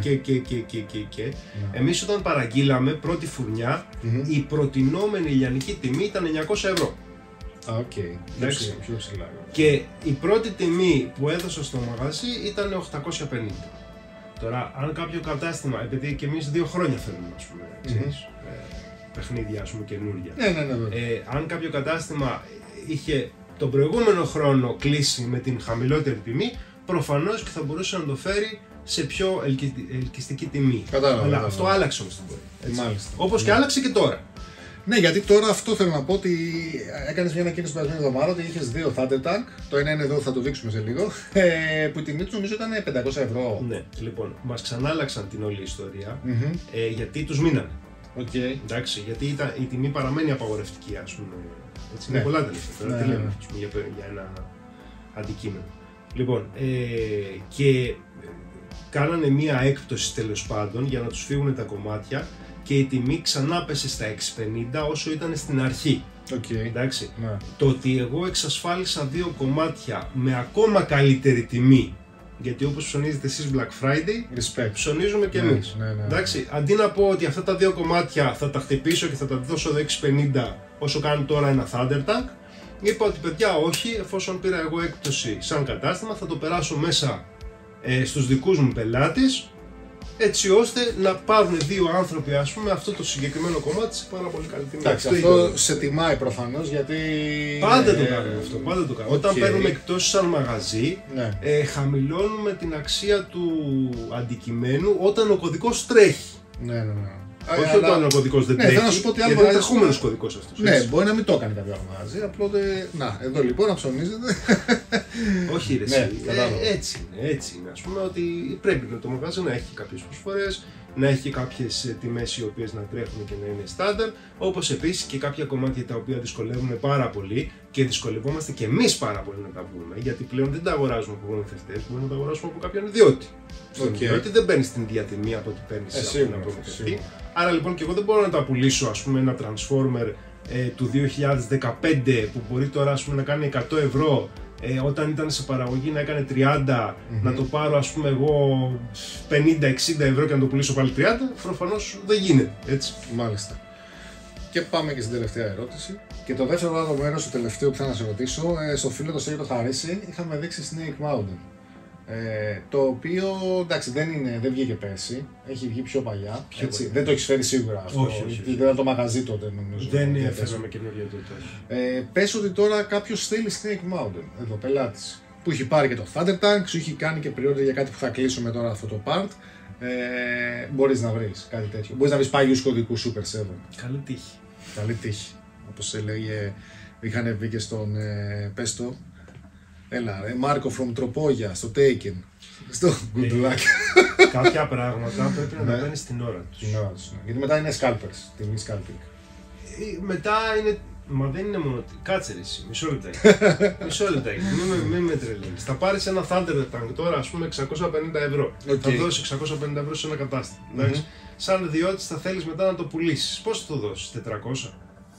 και εμείς όταν παραγγείλαμε πρώτη φουρνιά, η προτινόμενη λιανική τιμή ήταν 900 ευρώ. Πιο ψηλά. Και η πρώτη τιμή που έδωσα στο μαγαζί ήταν 850. Τώρα, αν κάποιο κατάστημα, επειδή και εμείς 2 χρόνια θέλουμε, ας πούμε, παιχνίδια, ας πούμε, καινούργια. Αν κάποιο κατάστημα είχε τον προηγούμενο χρόνο κλείσει με την χαμηλότερη τιμή, προφανώς και θα μπορούσε να το φέρει σε πιο ελκυστική τιμή. Αλλά αυτό άλλαξε όμως την πορεία. Όπως και άλλαξε και τώρα. Ναι, γιατί τώρα αυτό θέλω να πω ότι έκανες μια ανακοίνωση την περασμένη εβδομάδα ότι είχες 2 Thunder Tank. Το ένα είναι εδώ, θα το δείξουμε σε λίγο. Που η τιμή του νομίζω ήταν 500 ευρώ. Ναι, λοιπόν, μας ξανάλλαξαν την όλη ιστορία γιατί τους μείνανε. Εντάξει, γιατί η τιμή παραμένει απαγορευτική, ας πούμε. Έτσι, είναι πολλά τα λεφτά τώρα, τι λέμε για ένα αντικείμενο. Λοιπόν, και κάνανε μία έκπτωση τέλος πάντων για να τους φύγουν τα κομμάτια και η τιμή ξανά πέσε στα 650 όσο ήταν στην αρχή. Εντάξει. Το ότι εγώ εξασφάλισα 2 κομμάτια με ακόμα καλύτερη τιμή, γιατί όπως ψωνίζετε εσείς Black Friday, ψωνίζουμε και εμείς. Εντάξει, αντί να πω ότι αυτά τα 2 κομμάτια θα τα χτυπήσω και θα τα δώσω 650 όσο κάνει τώρα ένα Thunder Tank, είπα ότι παιδιά όχι, εφόσον πήρα εγώ έκπτωση σαν κατάστημα θα το περάσω μέσα στους δικούς μου πελάτες, έτσι ώστε να πάρουν 2 άνθρωποι, ας πούμε, αυτό το συγκεκριμένο κομμάτι σε πάρα πολύ καλή τιμή. Εντάξει, αυτό σε τιμάει προφανώς, γιατί... Πάντα το κάνουμε αυτό, πάντα το κάνουμε. Όταν παίρνουμε εκτός σαν μαγαζί, χαμηλώνουμε την αξία του αντικειμένου όταν ο κωδικός τρέχει. Όχι όταν ο κωδικός δεν τρέχει, γιατί είναι τρεχούμενος κωδικός αυτός. Ναι, μπορεί να μην το έκανε κάποιο μαγαζί, απλώς να, εδώ λοιπόν να ψωνίζετε. Όχι ρε, έτσι είναι, ας πούμε ότι πρέπει το μαγαζί να έχει κάποιες προσφορές, να έχει κάποιες τιμές οι οποίες να τρέχουν και να είναι στάνταρ, όπως επίσης και κάποια κομμάτια τα οποία δυσκολεύουν πάρα πολύ και δυσκολευόμαστε και εμείς πάρα πολύ να τα βρούμε, γιατί πλέον δεν τα αγοράζουμε από προμηθευτές, μπορούμε να τα αγοράσουμε από κάποιον ιδιώτη. Στον ιδιώτη δεν παίρνει την ίδια τιμή από ό,τι παίρνει από έναν προμηθευτή. Άρα λοιπόν και εγώ δεν μπορώ να τα πουλήσω, ας πούμε, ένα Transformer του 2015 που μπορεί τώρα, ας πούμε, να κάνει 100 ευρώ, όταν ήταν σε παραγωγή να έκανε 30, να το πάρω, ας πούμε, εγώ 50-60 ευρώ και να το πουλήσω πάλι 30, προφανώς δεν γίνεται, έτσι. Μάλιστα. Και πάμε και στην τελευταία ερώτηση. Και το δεύτερο μέρος, το τελευταίο που θα να σε ρωτήσω, στο φίλο το Σέγγι το Χαρίση, είχαμε δείξει Snake Mountain. Το οποίο, εντάξει, δεν βγήκε πέρσι, έχει βγει πιο παλιά, έτσι. Δεν το έχεις φέρει σίγουρα αυτό, όχι. Δεν ήταν το μαγαζί τότε νομίζω. Δεν έφεραμε καινούργια τότε. Πες ότι τώρα κάποιος θέλει Snake Mountain, εδώ πελάτης, που έχει πάρει και το Thunder Tank, σου έχει κάνει και pre-order για κάτι που θα κλείσουμε τώρα αυτό το part. Μπορείς να βρεις κάτι τέτοιο, μπορείς να βρεις παλιούς κωδικούς Super 7. Καλή τύχη. Καλή τύχη, όπως έλεγε, είχαν βγει και στον Πέστο. Έλα ρε, Μάρκο from Τροπόγια, στο Taken, στο Good Luck. Κάποια πράγματα πρέπει να τα παίρνεις στην ώρα τους. Την ώρα τους, γιατί μετά είναι scalpers, τιμή scalping. Μετά είναι, μα δεν είναι μόνο, κάτσε ρε εσύ, μισό λεπτάκι, μην με τρελαίνεις. Θα πάρεις ένα Thunder Tank τώρα, ας πούμε, 650 ευρώ, θα δώσεις 650 ευρώ σε ένα κατάστημα, σαν ιδιώτης θα θέλεις μετά να το πουλήσεις, πώς θα το δώσεις, 400?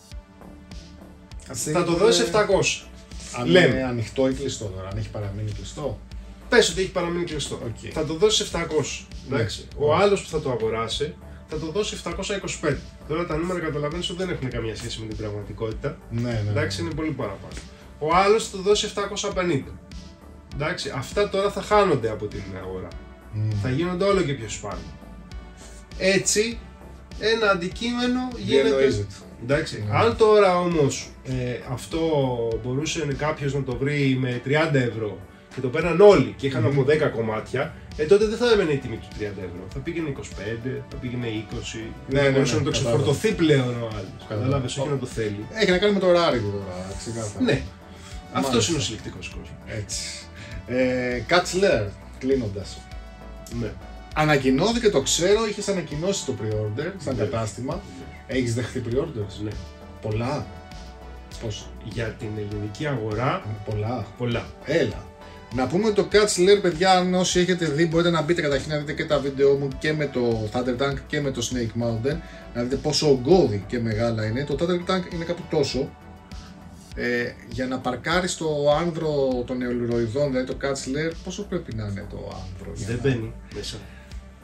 Θα το δώσεις 700. Αν είναι ανοιχτό ή κλειστό τώρα, αν έχει παραμείνει κλειστό. Πες ότι έχει παραμείνει κλειστό. Θα το δώσει 700. Εντάξει. Ο άλλος που θα το αγοράσει θα το δώσει 725. Τώρα τα νούμερα καταλαβαίνεις ότι δεν έχουν καμία σχέση με την πραγματικότητα. Εντάξει, είναι πολύ παραπάνω. Ο άλλος θα το δώσει 750. Εντάξει, αυτά τώρα θα χάνονται από την αγορά. Θα γίνονται όλο και πιο σπάνια. Έτσι, ένα αντικείμενο γίνεται. Εντάξει. Αν τώρα όμως αυτό μπορούσε κάποιος να το βρει με 30 ευρώ και το παίρναν όλοι και είχαν από 10 κομμάτια, τότε δεν θα έμενε η τιμή του 30 ευρώ. Θα πήγαινε 25, θα πήγαινε 20. Δεν μπορούσε να το ξεφορτωθεί πλέον ο άλλος. Κατάλαβες, όχι να το θέλει. Έχει να κάνει με το ωράριο τώρα, ξεκάθαρα. Ναι. Αυτός είναι ο συλλεκτικός κόσμος. Έτσι. Κάτσλερ, κλείνοντας. Ναι. Ανακοινώθηκε, το ξέρω, είχες ανακοινώσει το pre-order σαν κατάστημα. Έχεις δεχθεί pre-orders? Ναι. Πολλά. Πώς? Για την ελληνική αγορά. Πολλά. Έλα. Να πούμε ότι το Κάτσλερ, παιδιά, αν όσοι έχετε δει, μπορείτε να μπείτε καταρχήν να δείτε και τα βίντεο μου και με το Thunder Tank και με το Snake Mountain. Να δείτε πόσο ογκώδη και μεγάλα είναι. Το Thunder Tank είναι κάπου τόσο. Για να παρκάρεις το άνδρο των νεολουροειδών, δηλαδή το Κάτσλερ, πόσο πρέπει να είναι το άνδρο? Δεν μπαίνει μέσα.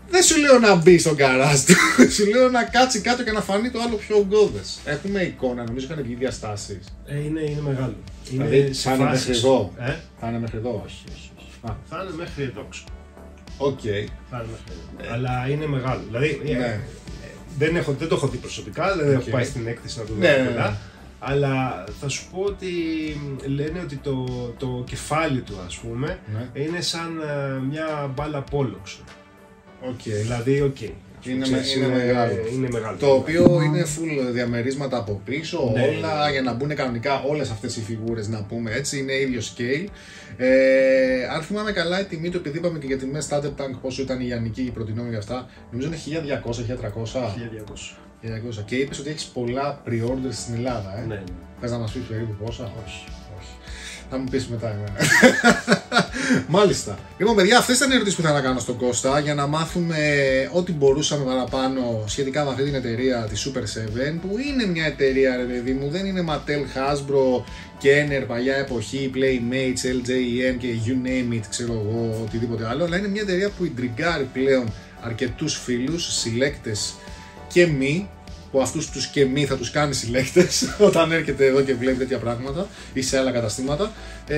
Δεν σου λέω να μπει στον καράζ του, σου λέω να κάτσει κάτω και να φανεί το άλλο πιο ογκώδες. Έχουμε εικόνα, νομίζω είχαν βγει διαστάσεις. Είναι μεγάλο. Δηλαδή θα είναι μέχρι εδώ. Θα είναι μέχρι εδώ, όχι. Θα είναι μέχρι εδώ, ξέρω. Οκ. Θα είναι μέχρι εδώ. Αλλά είναι μεγάλο. Δηλαδή δεν το έχω δει προσωπικά, δεν έχω πάει στην έκθεση να το δω καλά. Αλλά θα σου πω ότι λένε ότι το κεφάλι του, ας πούμε, είναι σαν μια μπάλα πόλο. Δηλαδή, είναι μεγάλο. Το οποίο είναι full διαμερίσματα από πίσω, όλα για να μπουν κανονικά όλες αυτές οι φιγούρες, να πούμε έτσι, είναι ίδιο scale. Αν θυμάμαι καλά, η τιμή του, επειδή είπαμε και για τιμές Starter Tank πόσο ήταν η ιανική, η προτινόμενη για αυτά, νομίζω είναι 1.200-1.300. 1200. Και είπες ότι έχεις πολλά pre-orders στην Ελλάδα, Ναι. Θες να μας πεις περίπου πόσα? Όχι. Θα μου πεις μετά εμένα. Μάλιστα. Λοιπόν, παιδιά, αυτές ήταν οι ερωτήσεις που ήθελα να κάνω στον Κώστα για να μάθουμε ό,τι μπορούσαμε παραπάνω σχετικά με αυτή την εταιρεία τη Super 7, που είναι μια εταιρεία, ρε παιδί μου, δεν είναι Mattel, Hasbro, Kenner, παλιά εποχή, Playmates, LJN και you name it, ξέρω εγώ, οτιδήποτε άλλο, αλλά είναι μια εταιρεία που ιντριγκάρει πλέον αρκετούς φίλους, συλλέκτες και μη, που αυτούς τους και μη θα τους κάνει συλλέκτες όταν έρχεται εδώ και βλέπει τέτοια πράγματα ή σε άλλα καταστήματα.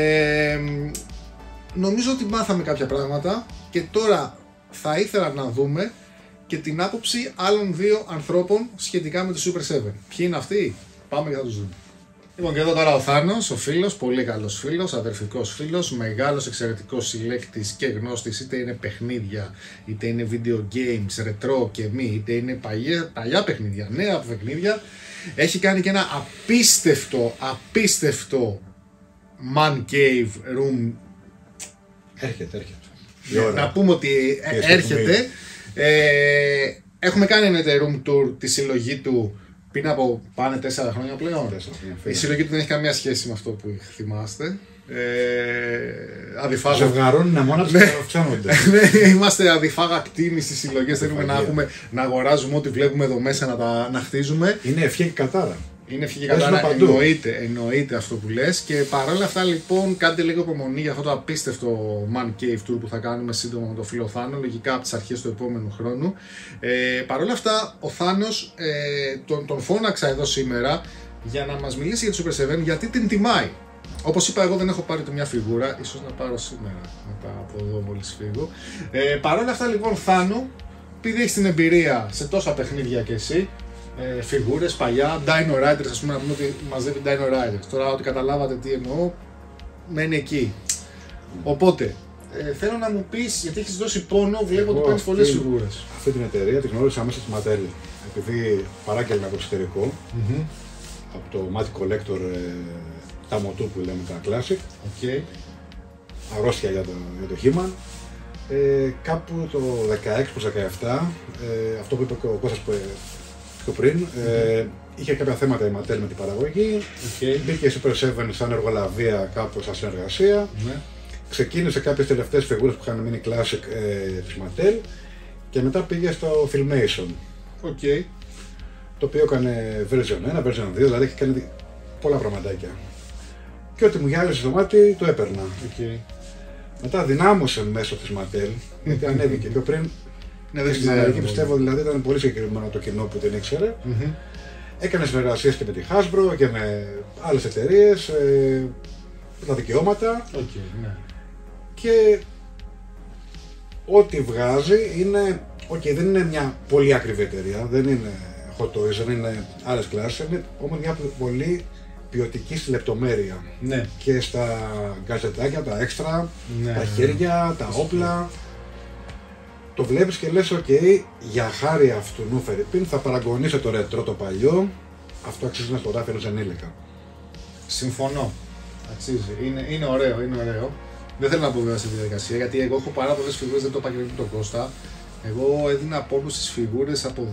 Νομίζω ότι μάθαμε κάποια πράγματα και τώρα θα ήθελα να δούμε και την άποψη άλλων δύο ανθρώπων σχετικά με το Super 7. Ποιοι είναι αυτοί? Πάμε και θα τους δούμε. Λοιπόν, και εδώ τώρα ο Θάνος, ο φίλος, πολύ καλός φίλος, αδερφικός φίλος, μεγάλος εξαιρετικός συλλέκτης και γνώστης, είτε είναι παιχνίδια, είτε είναι video games, retro και μη, είτε είναι παλιά παιχνίδια, νέα παιχνίδια. Έχει κάνει και ένα απίστευτο man cave room. Έρχεται. Να πούμε ότι έρχεται. Έχουμε κάνει ένα room tour τη συλλογή του πριν από πάνε 4 χρόνια πλέον. Η συλλογή του δεν έχει καμία σχέση με αυτό που θυμάστε. Ζευγαρώνουν μόνο τους αυξάνονται. Είμαστε αδιφάγα κτίνοι στις συλλογές. Θέλουμε να αγοράζουμε ό,τι βλέπουμε εδώ μέσα, να χτίζουμε. Είναι ευχή και κατάρα. Είναι ευχή και κατάρα, εννοείται αυτό που λες. Και παρόλα αυτά, λοιπόν, κάντε λίγο υπομονή για αυτό το απίστευτο Man Cave Tour που θα κάνουμε σύντομα με τον φίλο Θάνο, λογικά από τις αρχές του επόμενου χρόνου. Παρόλα αυτά, ο Θάνος τον φώναξα εδώ σήμερα για να μας μιλήσει για τη Super 7, γιατί την τιμάει. Όπως είπα, εγώ δεν έχω πάρει ούτε μια φιγούρα, ίσως να πάρω σήμερα μετά από εδώ μόλις φύγω. Παρόλα αυτά, λοιπόν, Θάνο, επειδή έχεις την εμπειρία σε τόσα παιχνίδια κι εσύ, φιγούρες παλιά, Dino Riders, ας πούμε, να πούμε ότι μαζεύει Dino Riders. Τώρα, ότι καταλάβατε τι εννοώ, μένει εκεί. Οπότε, θέλω να μου πεις, γιατί έχεις δώσει πόνο, βλέπω ότι παίρνεις πολλές φιγούρες. Αυτή την εταιρεία την γνώρισα μέσα στη Mattel, επειδή παράγγελνα από το εξωτερικό, από το Matic Collector, τα μοτού που λέμε, τα Classic, αρρώστια για το He-Man. Κάπου το 16 προς 17, αυτό που είπε και ο Κώστας πιο πριν, είχε κάποια θέματα η Mattel με την παραγωγή, μπήκε η Super 7 σαν εργολαβία κάπως σαν συνεργασία, ξεκίνησε κάποιες τελευταίες φιγούρες που είχαν μείνει classic της Mattel και μετά πήγε στο Filmation, το οποίο έκανε version 1, version 2, δηλαδή έχει κάνει πολλά πραγματάκια και ό,τι μου γυάλιζε στο μάτι το έπαιρνα. Μετά δυνάμωσε μέσω της Mattel, γιατί ανέβηκε πιο πριν. Στην Αμερική πιστεύω δηλαδή ήταν πολύ συγκεκριμένο το κοινό που την ήξερε. Έκανε συνεργασίες και με τη Hasbro και με άλλες εταιρείες, τα δικαιώματα. Και ό,τι βγάζει είναι, δεν είναι μια πολύ ακριβή εταιρεία, δεν είναι Hot Toys, δεν είναι άλλες κλάσεις, είναι όμως μια πολύ ποιοτική στη λεπτομέρεια. Και στα γκαζετάκια, τα έξτρα, τα χέρια, τα όπλα. Το βλέπεις και λες, για χάρη αυτού νου Φερρυπίν θα παραγωνίσω το ρετρό το παλιό, αυτό αξίζει να στο ράφει ενός ενήλικα. Συμφωνώ. Αξίζει. Είναι ωραίο. Δεν θέλω να πω βέβαια στη διαδικασία, γιατί εγώ έχω πάρα πολλές φιγούρες, δεν το είπα και πριν τον Κώστα. Εγώ έδινα πόνο στις φιγούρες από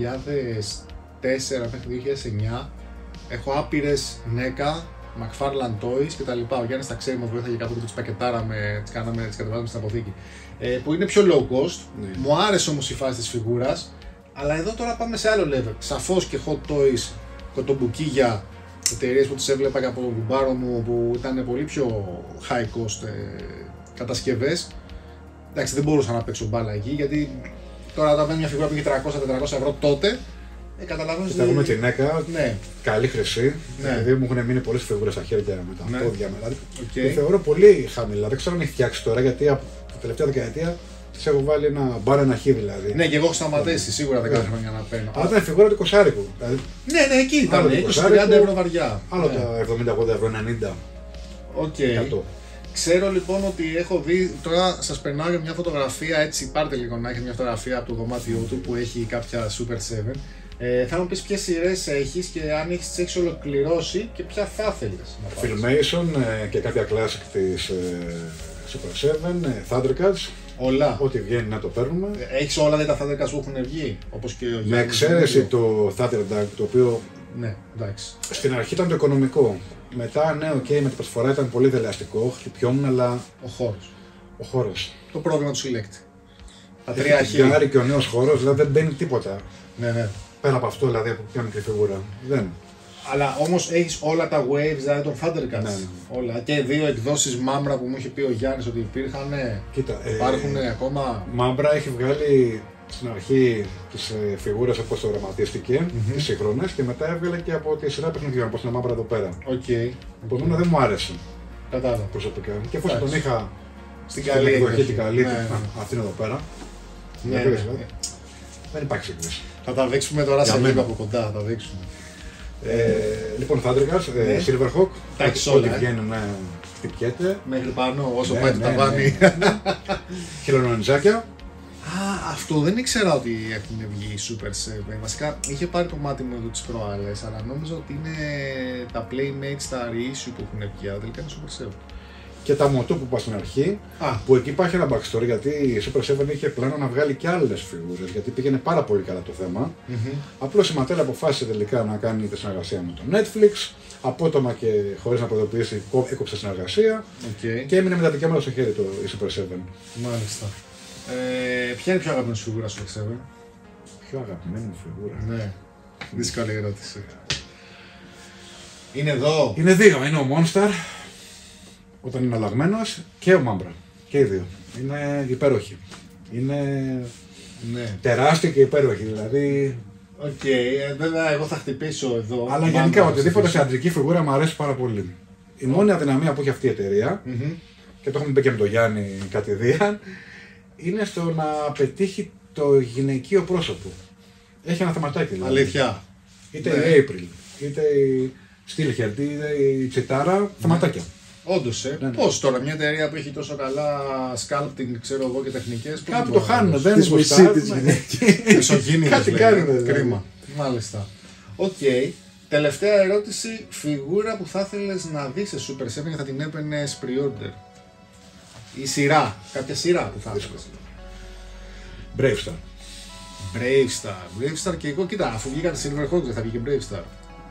2004 μέχρι 2009. Έχω άπειρες NECA, McFarlane Toys κτλ. Ο Γιάννης τα ξέρει, μας βοήθαγε κάποτε που τις πακετάραμε, τις κατεβάζαμε στην αποθήκη. Που είναι πιο low cost. Μου άρεσε όμως η φάση της φιγούρας, αλλά εδώ τώρα πάμε σε άλλο level. Σαφώς και Hot Toys, κοτομπουκίγια, εταιρείες που τις έβλεπα και από τον κουμπάρο μου που ήταν πολύ πιο high cost κατασκευές. Εντάξει, δεν μπορούσα να παίξω μπάλα εκεί γιατί Τώρα, όταν μια φιγούρα πήγε 300-400 ευρώ τότε, καταλαβαίνεις. Θα πούμε την ΕΚΑ, ναι. καλή χρυσή. Ναι. Δηλαδή μου έχουν μείνει πολλές φιγούρες στα χέρια με τα ναι. πόδια. Δηλαδή. Okay. Το θεωρώ πολύ χαμηλά. Δεν ξέρω αν έχει φτιάξει τώρα, γιατί από τα τελευταία δεκαετία της έχω βάλει ένα μπαρ, ένα χ δηλαδή. Ναι, και εγώ έχω σταματήσει σίγουρα 10 χρόνια να παίρνω. Αλλά ήταν φιγούρα του κοσάρικου. Δηλαδή, ναι, εκεί ήταν. 20-30 ευρώ βαριά. Άλλο τα 70-80 ευρώ, 90. Οκ. Ξέρω λοιπόν ότι έχω δει, τώρα σας περνάω για μια φωτογραφία, έτσι πάρτε λίγο να έχει μια φωτογραφία από το δωμάτιό του που έχει κάποια Super 7. Θα μου πεις ποιες σειρές έχεις και αν τις έχεις ολοκληρώσει και ποια θα ήθελες να πάρεις. Filmation και κάποια classic της Super 7, Thundercats. Όλα. Ό,τι βγαίνει να το παίρνουμε. Έχεις όλα τα Thundercats που έχουν βγει, όπως και ο με εξαίρεση το Thundercat, το οποίο ναι, εντάξει. Στην αρχή ήταν το οικονομικό. Μετά, ναι, με την προσφορά ήταν πολύ δελεαστικό, χτυπιόμουν, αλλά. Ο χώρος. Το πρόβλημα του συλλέκτη. Τα 3 χιλιάδες και ο νέος χώρος, δηλαδή δεν μπαίνει τίποτα. Ναι. Πέρα από αυτό, δηλαδή από πιο μικρή φιγούρα. Δεν. Αλλά όμως έχεις όλα τα waves, δηλαδή των Thundercats. Ναι. Όλα. Και 2 εκδόσεις Mambra που μου είχε πει ο Γιάννης ότι υπήρχαν. Κοίτα. Υπάρχουν ακόμα. Mambra έχει βγάλει στην αρχή τις φιγούρες όπως το γραμματίστηκε, τις σύγχρονες, και μετά έβγαλε και από τη σειρά παιχνιδιών, όπως είναι Mambra εδώ πέρα. Επομένως δεν μου άρεσε. Κατάλαβα. Προσωπικά. Και εφόσον τον είχα στην καλή εκδοχή, την καλή, αυτή είναι εδώ πέρα. Δεν υπάρχει σύγκριση. Θα τα δείξουμε τώρα σε λίγο από κοντά. Θα τα δείξουμε. Λοιπόν, Thundercats, Silverhawk. Ό,τι βγαίνουν να χτυπιέται. Μέχρι πάνω, όσο πάει το ταβάνι. Χελωνονιζάκια. Αυτό δεν ήξερα ότι έχουν βγει Super 7. Βασικά είχε πάρει το μάτι μου εδώ τις προάλλες, αλλά νόμιζα ότι είναι τα Playmates, τα reissue που έχουν βγει, αλλά τελικά είναι Super 7. Και τα μοτό που είπα στην αρχή, που εκεί υπάρχει ένα backstory, γιατί η Super 7 είχε πλάνο να βγάλει και άλλες φιγούρες, γιατί πήγαινε πάρα πολύ καλά το θέμα. Απλώς η Mattel αποφάσισε τελικά να κάνει τη συνεργασία με το Netflix, απότομα και χωρίς να προειδοποιήσει έκοψε συνεργασία και έμεινε με τα δικαιώματα στο χέρι η Super 7. Μάλιστα. Ποια είναι η πιο αγαπημένη σου φιγούρα στο Super 7? Πιο αγαπημένη μου φιγούρα. Ναι. Δύσκολη ερώτηση. Είναι εδώ. Είναι δύο. Είναι ο Monster, όταν είναι αλλαγμένος, και ο Mambra. Και οι δύο. Είναι υπέροχοι. Είναι τεράστια και υπέροχοι. Δηλαδή. Βέβαια, εγώ θα χτυπήσω εδώ. Αλλά γενικά οτιδήποτε σε αντρική φιγούρα μου αρέσει πάρα πολύ. Η μόνη αδυναμία που έχει αυτή η εταιρεία, και το έχουμε πει και με τον Γιάννη κατηδίαν, είναι στο να πετύχει το γυναικείο πρόσωπο. Έχει ένα θεματάκι δηλαδή. Αλήθεια. Είτε η April, είτε η Steelhead, είτε η Τσιτάρα, θεματάκια. Όντως, πώς τώρα, μια εταιρεία που έχει τόσο καλά sculpting, ξέρω εγώ, και τεχνικές. Κάπου το χάνουν, δεν είναι σωστά. Κάτι κάνουν, κρίμα. Μάλιστα. Τελευταία ερώτηση, φιγούρα που θα ήθελες να δεις σε Super 7 και θα την έπαιρνες pre-order. Η σειρά, κάποια σειρά που θα ήθελες. Bravestar. Bravestar και εγώ, κοίτα, αφού βγήκαν Silverhawks δεν θα βγει και Bravestar.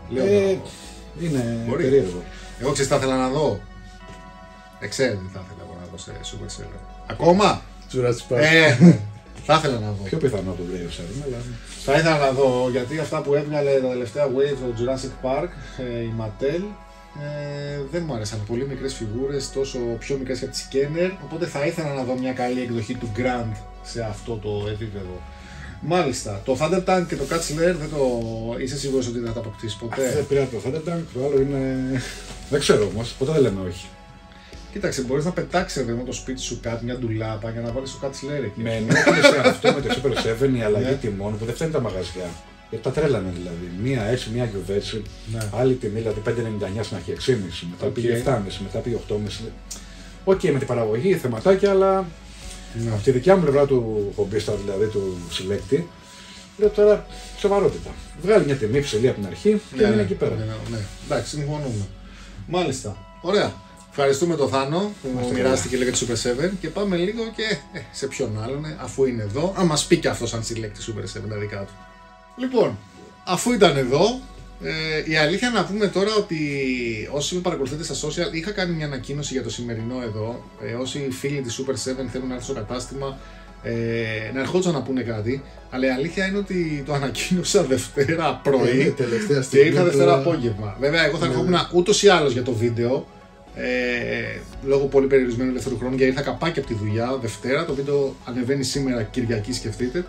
Είναι περίεργο. Εγώ ξέρεις τι θα ήθελα να δω. Ξέρετε τι θα ήθελα να δω σε Super 7. Ακόμα! Jurassic Park. Θα ήθελα να δω. Πιο πιθανό το Bravestar, αλλά. Θα ήθελα να δω, γιατί αυτά που έβγαλε τα τελευταία wave το Jurassic Park, η Mattel, δεν μου άρεσαν. Πολύ μικρές φιγούρες, τόσο πιο μικρές και από τη Scanner, οπότε θα ήθελα να δω μια καλή εκδοχή του Grand σε αυτό το επίπεδο. Μάλιστα. Το Thunder Tank και το Cat Slayer δεν το. Είσαι σίγουρος ότι δεν θα τα αποκτήσεις ποτέ? Δεν πήρα το Thunder Tank, το άλλο είναι. Δεν ξέρω όμως, ποτέ δεν λέμε όχι. Κοίταξε, μπορείς να πετάξεις εδώ με το σπίτι σου κάτι, μια ντουλάπα για να βάλεις το Cat Slayer εκεί. Με ενόχλησε αυτό με το Super 7 η αλλαγή τιμών που δεν φτάνει τα μαγαζιά. Γιατί τα τρέλανε δηλαδή. Μία έτσι, μία γιουβέτσι. Άλλη τιμή, δηλαδή 5,99 στην αρχή, 6,5. Μετά πήγε 7,5, μετά πήγε 8,5. Με την παραγωγή, θεματάκια, αλλά. Από τη δικιά μου πλευρά του χομπίστα, δηλαδή του συλλέκτη, λέω τώρα σοβαρότητα. Βγάλει μια τιμή ψηλή από την αρχή και είναι εκεί πέρα. Εντάξει, συμφωνούμε. Μάλιστα. Ωραία. Ευχαριστούμε τον Θάνο που μοιράστηκε λίγο τη Super 7 και πάμε λίγο και σε ποιον άλλον, αφού είναι εδώ, να μας πει και αυτός αν συλλέκτη Super 7 τα δικά του. Λοιπόν, αφού ήταν εδώ, η αλήθεια να πούμε τώρα ότι όσοι με παρακολουθείτε στα social, είχα κάνει μια ανακοίνωση για το σημερινό εδώ. Όσοι φίλοι της Super 7 θέλουν να έρθουν στο κατάστημα, να ερχόντουσαν να πούνε κάτι, αλλά η αλήθεια είναι ότι το ανακοίνωσα Δευτέρα πρωί και ήρθα Δευτέρα απόγευμα. Βέβαια, εγώ θα ερχόμουν ούτως ή άλλως για το βίντεο, Λόγω πολύ περιορισμένου ελεύθερου χρόνου, γιατί ήρθα καπάκι από τη δουλειά Δευτέρα. Το βίντεο ανεβαίνει σήμερα Κυριακή, σκεφτείτε.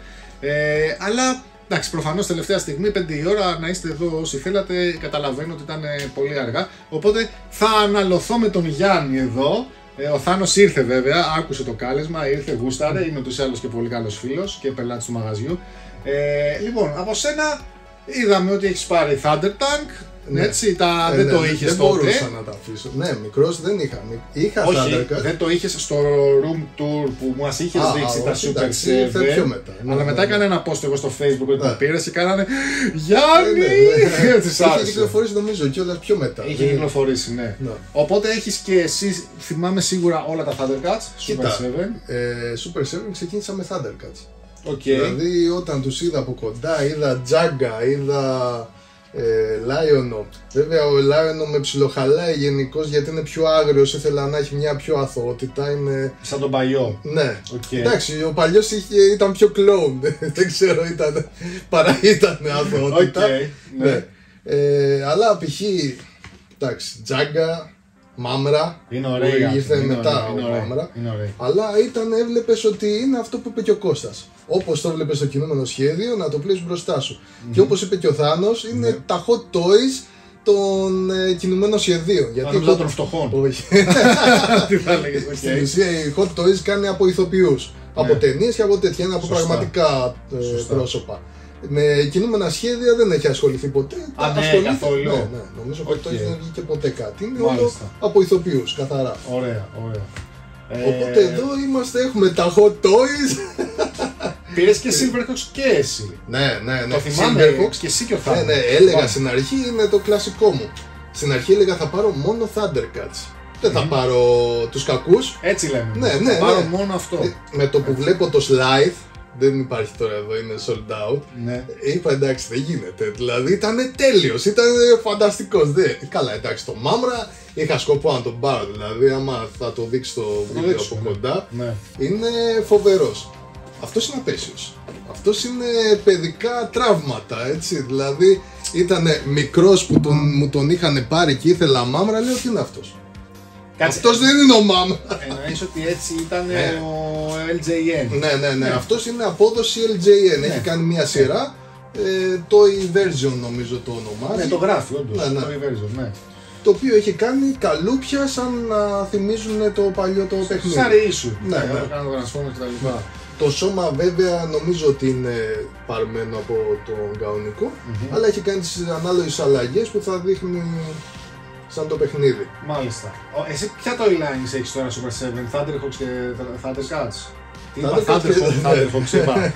Αλλά εντάξει, προφανώς τελευταία στιγμή, 5 η ώρα, να είστε εδώ όσοι θέλατε. Καταλαβαίνω ότι ήταν πολύ αργά. Οπότε θα αναλωθώ με τον Γιάννη εδώ. Ο Θάνος ήρθε βέβαια, άκουσε το κάλεσμα, ήρθε, γούσταρε. Είναι ούτως ή άλλως και πολύ καλός φίλος και πελάτης του μαγαζιού. Λοιπόν, από σένα είδαμε ότι έχεις πάρει Thunder Tank. Ναι. Έτσι, δεν το είχες δεν τότε. Δεν μπορούσα να τα αφήσω. Ναι, μικρός δεν είχα. Είχα όχι, Thundercats. δεν το είχες στο room tour που μας είχες δείξει τα Super 7. Πιο μετά. Αλλά μετά έκανε ένα post εγώ στο Facebook ότι το πήρες και κάνανε Γιάννη! Είχε κυκλοφορήσει νομίζω κιόλας πιο μετά. Είχε κυκλοφορήσει, ναι. Οπότε έχεις και εσύ, θυμάμαι σίγουρα όλα τα Thundercats, Super 7. Super 7 ξεκίνησα με Thundercats. Δηλαδή όταν τους είδα από κοντά, είδα Jaga, είδα Λάιονο. Βέβαια ο Λάιονο με ψιλοχαλάει γενικώς γιατί είναι πιο άγριος, ήθελα να έχει μια πιο αθωότητα. Είναι... σαν τον παλιό. Ναι. Εντάξει, ο παλιός ήταν πιο clone. Δεν ξέρω, παρά ήταν αθωότητα. Ναι. Αλλά π.χ. εντάξει, Τζάγκα, Μάμρα. Είναι ωραία. Ήρθε μετά ο Μάμρα. Αλλά έβλεπες ότι είναι αυτό που είπε και ο Κώστας. Όπως το έβλεπες στο κινούμενο σχέδιο, να το πλέεις μπροστά σου. Και όπως είπε και ο Θάνος, είναι τα hot toys των κινουμένων σχεδίων. Γιατί των φτωχών. Όχι. Τι θα έλεγες, στην ουσία οι hot toys κάνει από ηθοποιούς. Από ταινίες και από τέτοια, είναι από πραγματικά πρόσωπα. Με κινούμενα σχέδια δεν έχει ασχοληθεί ποτέ. Καθόλου. Ναι, νομίζω ότι δεν βγήκε ποτέ κάτι. Είναι όλο από ηθοποιούς, καθαρά. Ωραία. Οπότε εδώ έχουμε τα hot toys. Πήρες και Silverhawks και εσύ. Ναι. Το θυμάμαι και εσύ και ο Θάνος. Ναι, έλεγα στην αρχή, είναι το κλασικό μου. Στην αρχή έλεγα θα πάρω μόνο Thundercats. Δεν θα πάρω τους κακούς. Έτσι λέμε. Ναι, θα πάρω μόνο αυτό. Με το που βλέπω το Slide, δεν υπάρχει τώρα εδώ, είναι sold out. Ναι. Είπα εντάξει, δεν γίνεται. Δηλαδή ήταν τέλειος, ήταν φανταστικός. Καλά, εντάξει, το Μάμρα είχα σκοπό να τον πάρω. Δηλαδή, άμα θα το δείξει το βίντεο από κοντά, είναι φοβερός. Αυτός είναι απέσιος. Αυτός είναι παιδικά τραύματα, έτσι. Δηλαδή, ήταν μικρός που μου τον είχαν πάρει και ήθελα Μάμρα, λέω τι είναι αυτός. Αυτός δεν είναι ο Μάμρα. Εννοείς ότι έτσι ήταν ο LJN. Ναι. Αυτός είναι απόδοση LJN. Έχει κάνει μια σειρά. Toy version νομίζω το ονομάζει. Ναι, το γράφει όντως. Toy version, ναι. Το οποίο έχει κάνει καλούπια σαν να θυμίζουν το παλιό το παιχνίδι. Σαν Reissue. Ναι, το κάνω Transformers και τα λοιπά. Το σώμα βέβαια νομίζω ότι είναι παρμένο από τον κανονικό, αλλά έχει κάνει τις ανάλογες αλλαγές που θα δείχνει σαν το παιχνίδι. Μάλιστα. Εσύ ποια toy lines έχεις τώρα Super 7, Thunderhawks και Thundercats? Thunderhawks είπα.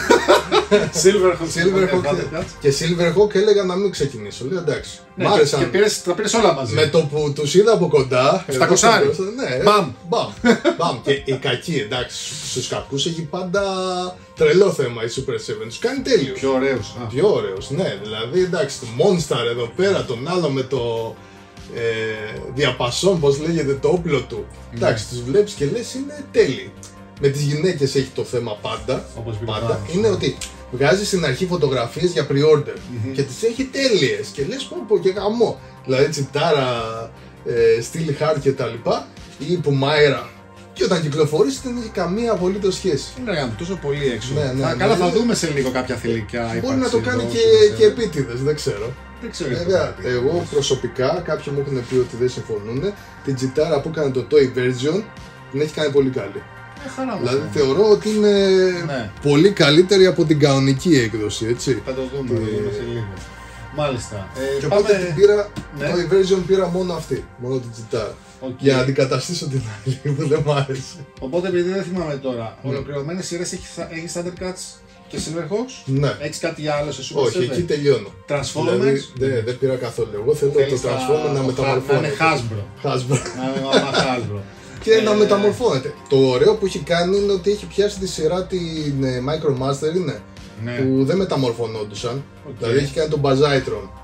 Silverhawks και Silverhawk έλεγα να μην ξεκινήσω. Λέω εντάξει. Μ' άρεσαν. Και τα πήρες όλα μαζί. Με το που τους είδα από κοντά. Στα κοσάρι. Μπαμ. Και οι κακοί, εντάξει, στους κακούς έχει πάντα τρελό θέμα η Super 7. Τους κάνει τέλειο. Πιο ωραίος, ναι. Δηλαδή εντάξει, το Monster εδώ πέρα, τον άλλο με το διαπασόν, πώς λέγεται, το όπλο του. Εντάξει, τους βλέπεις και λες είναι τέλειοι. Με τις γυναίκες έχει το θέμα πάντα. Είναι ότι βγάζει στην αρχή φωτογραφίες για pre-order και τις έχει τέλειες και λες πω και γαμό. Δηλαδή τσιτάρα, Steel Heart και τα λοιπά ή που Μάιρα. Και όταν κυκλοφορήσει δεν έχει καμία απολύτως σχέση. Είναι τόσο πολύ έξω. Καλά, θα δούμε σε λίγο κάποια θηλυκά. Μπορεί να το κάνει και επίτηδες, δεν ξέρω. Βέβαια, εγώ προσωπικά, κάποιοι μου έχουν πει ότι δεν συμφωνούν. Την τσιτάρα που έκανε το Toy version την έχει κάνει πολύ καλή. Δηλαδή θεωρώ ότι είναι πολύ καλύτερη από την κανονική έκδοση, έτσι. Θα το δούμε σε λίγο. Μάλιστα. Και οπότε την πήρα, το version πήρα μόνο αυτή, μόνο την τσιτάρα. Για να αντικαταστήσω την άλλη που δεν μ' άρεσε. Οπότε επειδή δεν θυμάμαι τώρα, ολοκληρωμένες σειρές έχεις Thundercats και Silverhawks. Ναι. Έχεις κάτι άλλο σε Super 7? Όχι, εκεί τελειώνω. Transformers. Δεν πήρα καθόλου. Εγώ θέλω το Transformer να μεταμορφώνεται. Να είναι Hasbro. Hasbro. Και να μεταμορφώνεται. Το ωραίο που έχει κάνει είναι ότι έχει πιάσει τη σειρά την Micromaster, που δεν μεταμορφωνόντουσαν. Δηλαδή έχει κάνει τον Bazzitron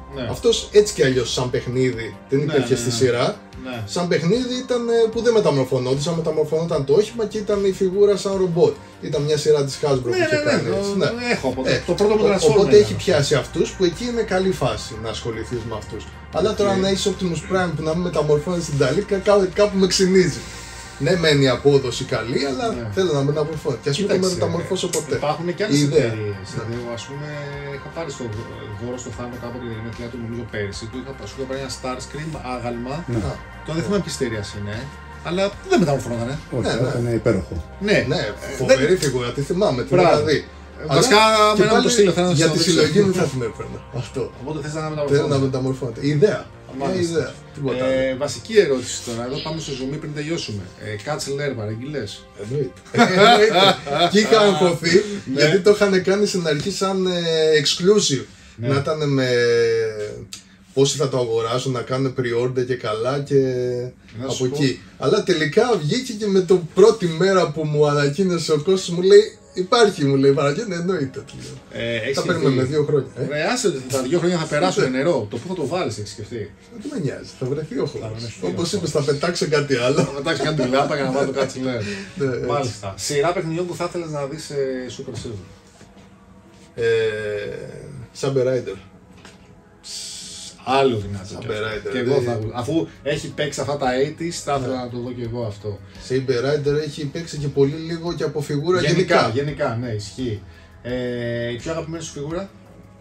Ναι. Αυτός έτσι κι αλλιώς σαν παιχνίδι δεν υπήρχε στη σειρά. Ναι. Σαν παιχνίδι ήταν που δεν μεταμορφωνόταν, μεταμορφωνόταν το όχημα και ήταν η φιγούρα σαν ρομπότ. Ήταν μια σειρά της Hasbro που είχε κάνει έτσι. Ναι. Έχω το πρώτο μου Transformers. Οπότε έχει πιάσει αυτούς που εκεί είναι καλή φάση να ασχοληθείς με αυτούς. Αλλά τώρα να έχεις Optimus Prime που να μην μεταμορφώνει στην Ταλίκα κάπου με ξυνίζει. Ναι, μένει η απόδοση καλή, αλλά θέλω να μεταμορφώνει. Και ας μην το μεταμορφώσω ποτέ. Υπάρχουν και άλλες εταιρείες. Ας πούμε, είχα πάρει στο δώρο στο Θάνο κάποτε για την γενέθλιά του, νομίζω πέρυσι. Του είχα πάρει ένα Starscream άγαλμα. Τώρα δεν θυμάμαι ποιης εταιρείας είναι. Αλλά δεν μεταμορφωνόταν. Όχι, ήταν υπέροχο. Ναι, φοβερή φιγούρα, τη θυμάμαι. Δηλαδή. Βασικά, με το στείλω, για τη συλλογή μου θα την έπαιρνα. Αυτό. Οπότε θες να μεταμορφώνεται. Ιδέα. Ιδέα. Βασική ερώτηση τώρα, εδώ πάμε στο zoom πριν τελειώσουμε. Κάτσε Lair, παραγγείλες. Εννοείται. Και είχα αγχωθεί γιατί το είχαν κάνει στην αρχή σαν exclusive. Να ήταν με πόσοι θα το αγοράσουν, να κάνουν pre-order και καλά και από εκεί. Αλλά τελικά βγήκε και με το πρώτη μέρα που μου ανακοίνωσε ο κόσμος μου λέει υπάρχει, μου λέει παραγγέλνει, εννοείται. Θα παίρνουμε με 2 χρόνια. Άσε ότι τα 2 χρόνια θα περάσουν νερό. Το πού θα το βάλεις, έχεις σκεφτεί. Δεν με νοιάζει, θα βρεθεί ο χρόνος. Όπως είπες, θα πετάξω κάτι άλλο. Θα πετάξω κάτι λάπα για να βάλω το Catch Lair. Μάλιστα. Σειρά παιχνιδιών που θα ήθελες να δεις Super 7. Saber Rider. Άλλο δυνατό. Και εγώ θα δω. Αφού έχει παίξει αυτά τα 80's, θα ήθελα να το δω και εγώ αυτό. Saber Rider έχει παίξει και πολύ λίγο και από φιγούρα γενικά. Γενικά, ναι, ισχύει. Η πιο αγαπημένη σου φιγούρα?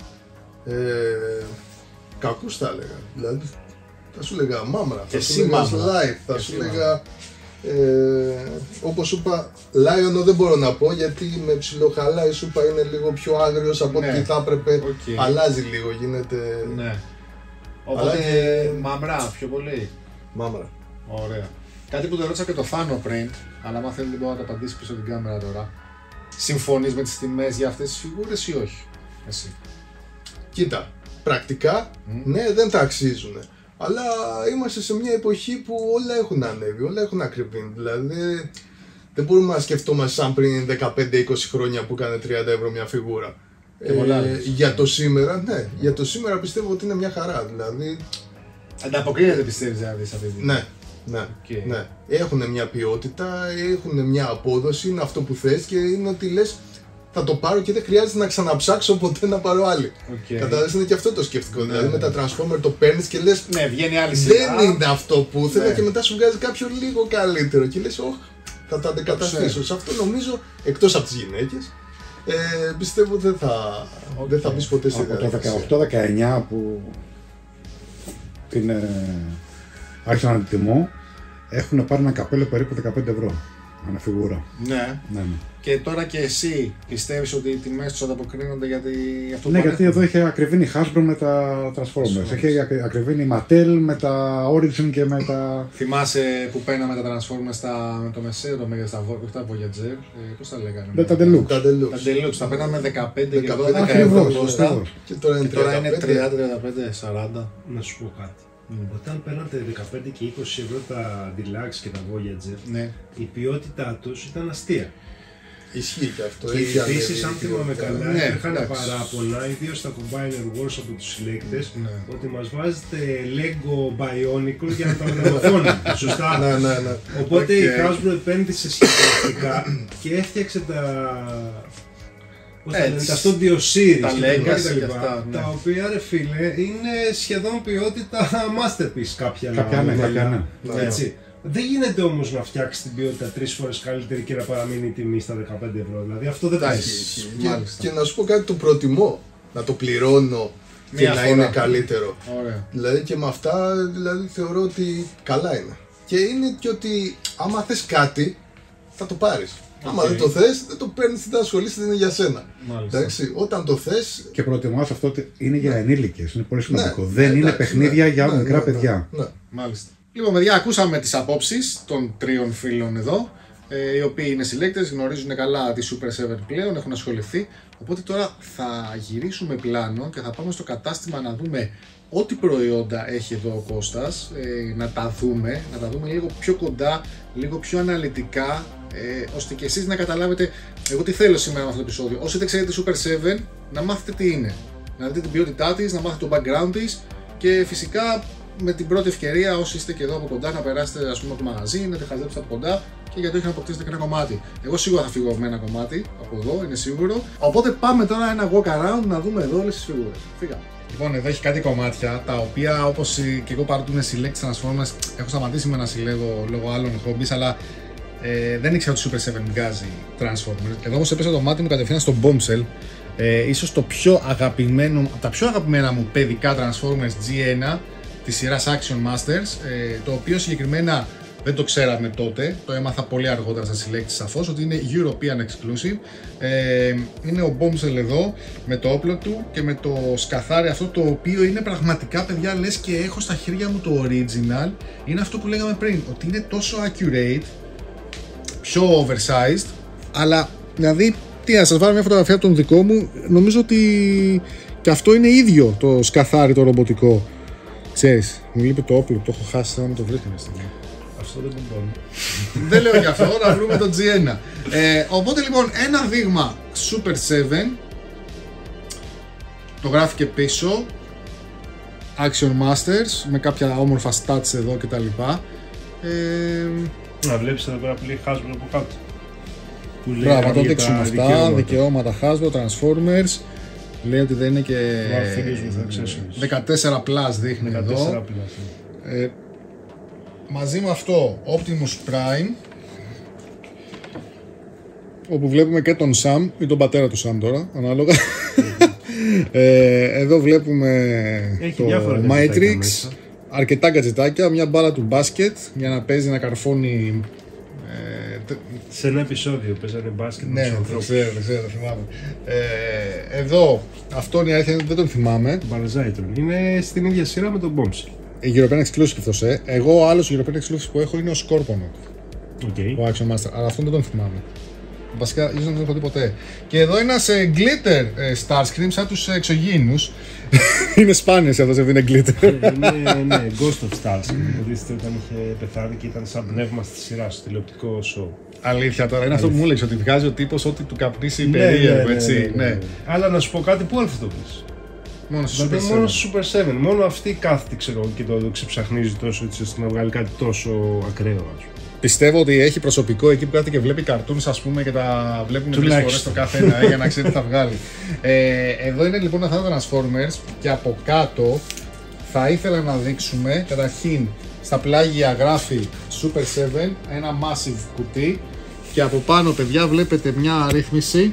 Κακούς θα έλεγα. Δηλαδή, θα σου λέγα Μάμρα, θα σου λέγα Light, θα σου λέγα. Όπως σου είπα, Lion δεν μπορώ να πω γιατί με ψιλοχαλάει, σου είπα είναι λίγο πιο άγριος από ό,τι θα έπρεπε. Αλλάζει λίγο, γίνεται. Ναι. Οπότε Μάμρα, πιο πολύ. Μάμρα. Ωραία. Κάτι που το ρώτησα και το Θάνο πριν, αλλά αν θέλει να το απαντήσει πίσω την κάμερα τώρα. Συμφωνείς με τις τιμές για αυτές τις φιγούρες ή όχι? Εσύ. Κοίτα, πρακτικά ναι, δεν τα αξίζουν. Αλλά είμαστε σε μια εποχή που όλα έχουν ανέβει, όλα έχουν ακριβήνει. Δηλαδή δεν μπορούμε να σκεφτόμαστε σαν πριν 15-20 χρόνια που έκανε 30 ευρώ μια φιγούρα. Για το σήμερα, ναι, για το σήμερα πιστεύω ότι είναι μια χαρά. Δηλαδή. Ανταποκρίνεται, πιστεύεις δηλαδή σε αυτή τη ναι. Ναι. Έχουν μια ποιότητα, έχουν μια απόδοση, είναι αυτό που θες και είναι ότι λες θα το πάρω και δεν χρειάζεται να ξαναψάξω ποτέ να πάρω άλλη. Κατάλαβες, είναι και αυτό το σκεφτικό. Δηλαδή με τα Transformers το παίρνεις και λες ναι, βγαίνει άλλη σειρά. Δεν είναι αυτό που θέλω και μετά σου βγάζει κάποιο λίγο καλύτερο και λες θα το αντικαταστήσω. Σε αυτό νομίζω, εκτός από τις γυναίκες, πιστεύω δεν θα μπεις ποτέ σε διαδικασία. Από το 18-19 που άρχισαν να την τιμώ, έχουν πάρει ένα καπέλο περίπου 15 ευρώ αναφιγούρα. Ναι. Και τώρα και εσύ πιστεύεις ότι οι τιμές τους ανταποκρίνονται γιατί αυτό ναι, γιατί εδώ έχει ακριβήνει η Hasbro με τα Transformers. Έχει ακριβήνει η Mattel με τα Origin και με τα. Θυμάσαι που παίρναμε τα Transformers με το μεσαίο, το μέγεθος, τα Voyager, πώς τα λέγανε. Τα Deluxe. Τα Deluxe. Τα παίρναμε 15 και 12 ευρώ κόστα. Και τώρα είναι 30, 35, 40. Να σου πω κάτι. Όταν παίρνατε 15 και 20 ευρώ τα Deluxe και τα Voyager, η ποιότητά τους ήταν αστεία. Ισχύει και αυτό. Και επίσης, αν θυμάμαι καλά, υπήρχαν παράπονα, ιδίως στα Combiner Wars από τους συλλέκτες, ότι μας βάζετε Lego Bionicle για να τα μεταμορφώνουν. Σωστά. Ναι. Οπότε η Hasbro επένδυσε σχεδιαστικά και έφτιαξε τα Studio Series τα Legacy και αυτά, τα οποία ρε φίλε είναι σχεδόν ποιότητα masterpiece κάποια έτσι. Δεν γίνεται όμως να φτιάξει την ποιότητα 3 φορές καλύτερη και να παραμείνει η τιμή στα 15 ευρώ. Δηλαδή αυτό δεν πάει. Και να σου πω κάτι, το προτιμώ να το πληρώνω και να είναι καλύτερο. Δηλαδή και με αυτά θεωρώ ότι καλά είναι. Και είναι και ότι άμα θες κάτι θα το πάρεις. Άμα δεν το θες, δεν το παίρνεις, δεν ασχολείσαι, δεν είναι για σένα. Εντάξει, όταν το θες. Και προτιμάς αυτό ότι είναι για ενήλικες, είναι πολύ σημαντικό. Δεν είναι παιχνίδια για μικρά παιδιά. Μάλιστα. Λοιπόν, παιδιά, ακούσαμε τις απόψεις των τριών φίλων εδώ, οι οποίοι είναι συλλέκτες, γνωρίζουν καλά τη Super 7 πλέον, έχουν ασχοληθεί. Οπότε τώρα θα γυρίσουμε πλάνο και θα πάμε στο κατάστημα να δούμε ό,τι προϊόντα έχει εδώ ο Κώστας, να τα δούμε λίγο πιο κοντά, λίγο πιο αναλυτικά, ώστε και εσείς να καταλάβετε εγώ τι θέλω σήμερα με αυτό το επεισόδιο. Όσοι δεν ξέρετε Super 7, να μάθετε τι είναι. να δείτε την ποιότητά της, να μάθετε το background της και φυσικά με την πρώτη ευκαιρία, όσοι είστε και εδώ από κοντά, να περάσετε ας πούμε από το μαγαζί, να τη χαζέψετε από κοντά και γιατί όχι να αποκτήσετε και ένα κομμάτι. Εγώ σίγουρα θα φύγω με ένα κομμάτι από εδώ, είναι σίγουρο. Οπότε πάμε τώρα ένα walk around να δούμε εδώ όλες τις φιγούρες. Φύγαμε. Λοιπόν, εδώ έχει κάτι κομμάτια τα οποία όπως και εγώ παρότι είναι select Transformers, έχω σταματήσει με να συλλέγω λόγω άλλων hobbies, αλλά δεν ήξερα ότι Super 7 βγάζει Transformers. Εδώ όμως έπεσε το μάτι μου κατευθείαν στο Bombshell. Ίσως το πιο αγαπημένο, από τα πιο αγαπημένα μου παιδικά Transformers G1 της σειράς Action Masters, το οποίο συγκεκριμένα δεν το ξέραμε τότε, το έμαθα πολύ αργότερα στα select σαφώς, ότι είναι European Exclusive. Είναι ο Bombshell εδώ με το όπλο του και με το σκαθάρι αυτό, το οποίο είναι πραγματικά, παιδιά, λες και έχω στα χέρια μου το original. Είναι αυτό που λέγαμε πριν, ότι είναι τόσο accurate, πιο oversized, αλλά δηλαδή τι, να σας βάλω μια φωτογραφία από τον δικό μου, νομίζω ότι και αυτό είναι ίδιο το σκαθάρι το ρομποτικό. Ξέρεις, μου λείπει το όπλο, το έχω χάσει, να το βρίσκει μια στιγμή. Αυτό δεν κουμπώνει. Δεν λέω για αυτό, να βρούμε το G1. Οπότε λοιπόν ένα δείγμα Super 7, το γράφει και πίσω, Action Masters, με κάποια όμορφα stats εδώ κτλ. Να βλέπεις εδώ πέρα που λέει Hasbro από κάτω. Μπράβο, να το δείξουμε αυτά, δικαιώματα Hasbro, Transformers. Λέει ότι δεν είναι και 14 plus δείχνει 14 εδώ. Μαζί με αυτό Optimus Prime, όπου βλέπουμε και τον Sam ή τον πατέρα του Sam τώρα, ανάλογα. Εδώ βλέπουμε έχει το Matrix, αρκετά γκατζετάκια, μια μπάλα του μπάσκετ για να παίζει, να καρφώνει. Σε ένα επεισόδιο παίζανε μπάσκετ. Ναι, το ξέρω, θυμάμαι. Εδώ, αυτό είναι η αλήθεια, δεν τον θυμάμαι. Μπαρζάιτον. Είναι στην ίδια σειρά με τον Bombshell. Η European Exclusive αυτός, Εγώ ο άλλος European Exclusive που έχω είναι ο Scorponok. Ο Action Master, αλλά αυτόν δεν τον θυμάμαι. Βασικά, ίσως δεν τον έχω δει ποτέ. Και εδώ ένας glitter Starscream σαν τους εξωγήινους. Είναι σπάνιος αυτός, δεν είναι glitter. Ναι, Ghost of Starscream. Δείτε όταν είχε πεθάνει και ήταν σαν πνεύμα στη σειρά στο τηλεοπτικό show. Αλήθεια τώρα, είναι αυτό που μου έλεγε, ότι βγάζει ο τύπος ό,τι του καπνίσει περίεργο, έτσι. Ναι. Αλλά να σου πω κάτι, πού άλλο θα το βρεις? Μόνο στο Super 7. Μόνο αυτή κάθεται, ξέρω, και το ξεψαχνίζει τόσο έτσι ώστε να βγάλει κάτι τόσο ακραίο, ας πούμε. Πιστεύω ότι έχει προσωπικό εκεί που κάθεται και βλέπει cartoons, ας πούμε, και τα βλέπουμε 3 φορές το κάθε ένα για να ξέρει τι θα βγάλει. Εδώ είναι λοιπόν αυτά τα Transformers και από κάτω θα ήθελα να δείξουμε καταρχήν στα πλάγια γράφει Super 7, ένα massive κουτί και από πάνω, παιδιά, βλέπετε μια αρρύθμιση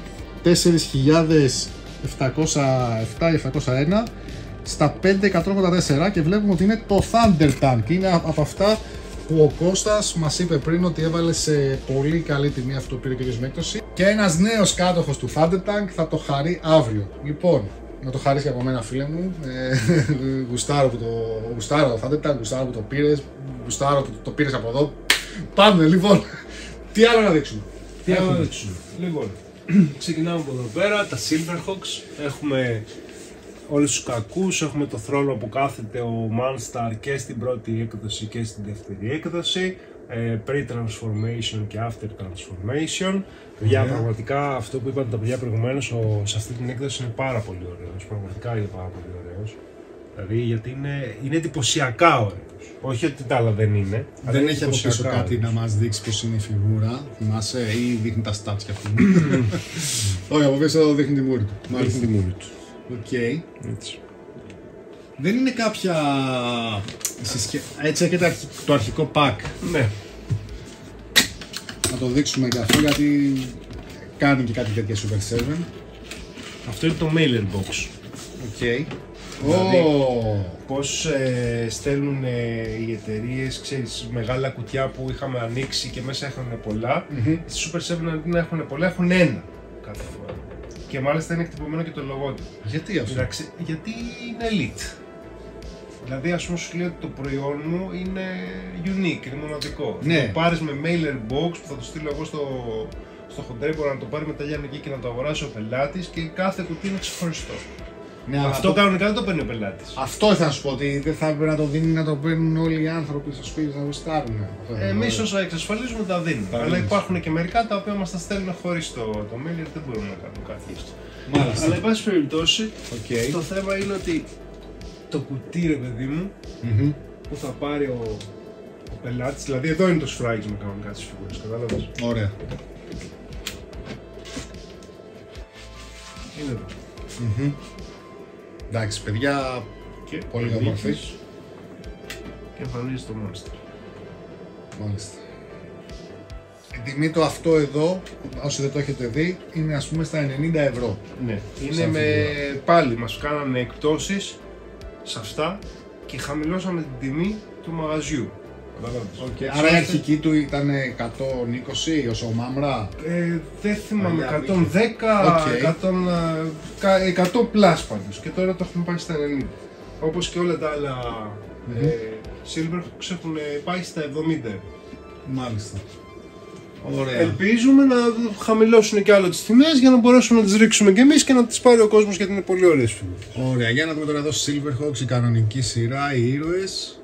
4.707 στα 5.184 και βλέπουμε ότι είναι το Thunder Tank. Είναι από αυτά που ο Κώστας μας είπε πριν ότι έβαλε σε πολύ καλή τιμή, αυτό το πήρε και με έκπτωση. Και ένας νέος κάτοχος του Thunder Tank θα το χαρεί αύριο. Λοιπόν, να το χαρίσει από μένα, φίλε μου. Γουστάρω το Thunder Tank, γουστάρω που το πήρες, γουστάρω που το πήρες από εδώ. Πάμε λοιπόν. Τι άλλο να δείξουμε? Λοιπόν, ξεκινάμε από εδώ πέρα, τα Silverhawks. Έχουμε όλους τους κακούς, έχουμε το θρόνο που κάθεται ο Manstar και στην πρώτη έκδοση και στην δεύτερη έκδοση, pre-transformation και after-transformation. Παιδιά, πραγματικά αυτό που είπατε τα παιδιά προηγουμένως, σε αυτή την έκδοση είναι πάρα πολύ ωραίος, πραγματικά είναι πάρα πολύ ωραίος. Δηλαδή γιατί είναι εντυπωσιακά ωραίος. Όχι ότι τα άλλα δεν είναι. Δεν έχει από πίσω κάτι να μας δείξει πως είναι η φιγούρα, θυμάσαι, ή δείχνει τα stats κι αυτό. Όχι, από πίσω δείχνει τη μούρη του. Δείχνει τη μούρη του. Οκ. Δεν είναι κάποια... Έτσι έρχεται το αρχικό pack. Ναι. Να το δείξουμε και αυτό, γιατί κάνει και κάτι τέτοια Super 7. Αυτό είναι το mailer box. Οκ. Δηλαδή, πώς στέλνουν οι εταιρείες, ξέρεις, μεγάλα κουτιά που είχαμε ανοίξει και μέσα έχουν πολλά. Στη Super 7 αντί να έχουν πολλά, έχουν ένα κάθε φορά. Και μάλιστα είναι εκτυπωμένο και το λογότυπο. Γιατί αυτό? Γιατί είναι elite. Δηλαδή, ας πούμε, σου λέει ότι το προϊόν μου είναι unique, είναι μοναδικό. Ναι. Θα το πάρεις με mailer box που θα το στείλω εγώ στο χοντρέμπορο να το πάρει μετά Λιανική και να το αγοράσει ο πελάτης και κάθε κουτί είναι ξεχωριστό. Ναι, αυτό κανονικά δεν το παίρνει ο πελάτης. Αυτό ήθελα να σου πω, ότι δεν θα έπρεπε να το δίνει, να το παίρνουν όλοι οι άνθρωποι στο σπίτι να γουστάρουν. Εμείς όσα εξασφαλίζουμε τα δίνουμε. Αλλά υπάρχουν και μερικά τα οποία μας τα στέλνουν χωρίς το mailer, δεν μπορούμε να κάνουμε κάτι γι' αυτό. Μάλιστα. Αλλά εν πάση περιπτώσει, το θέμα είναι ότι το κουτί, ρε παιδί μου, που θα πάρει ο πελάτης, δηλαδή εδώ είναι το σφράγισμα κανονικά τις φιγούρες, κατάλαβες. Ωραία. Είναι εδώ. Εντάξει, παιδιά, Και πολύ όμορφη. Και εμφανίζει το Monster. Μάλιστα. Η τιμή του αυτό εδώ, όσοι δεν το έχετε δει, είναι ας πούμε στα 90 ευρώ. Ναι, είναι με... πάλι μας κάνανε εκπτώσεις σε αυτά και χαμηλώσαμε την τιμή του μαγαζιού. Okay. Άρα η αρχική του ήταν 120 όσο μάμρα. Δεν θυμάμαι, 110, 100 πλάς πάντως και τώρα το έχουμε πάει στα 90. Όπως και όλα τα άλλα Silverhawks έχουν πάει στα 70. Μάλιστα. Ωραία. Ελπίζουμε να χαμηλώσουν και άλλο τις τιμές για να μπορέσουμε να τις ρίξουμε και εμείς και να τις πάρει ο κόσμος, γιατί είναι πολύ ωραίες φιγούρες. Ωραία, για να δούμε τώρα εδώ Silverhawks, η κανονική σειρά, οι ήρωες.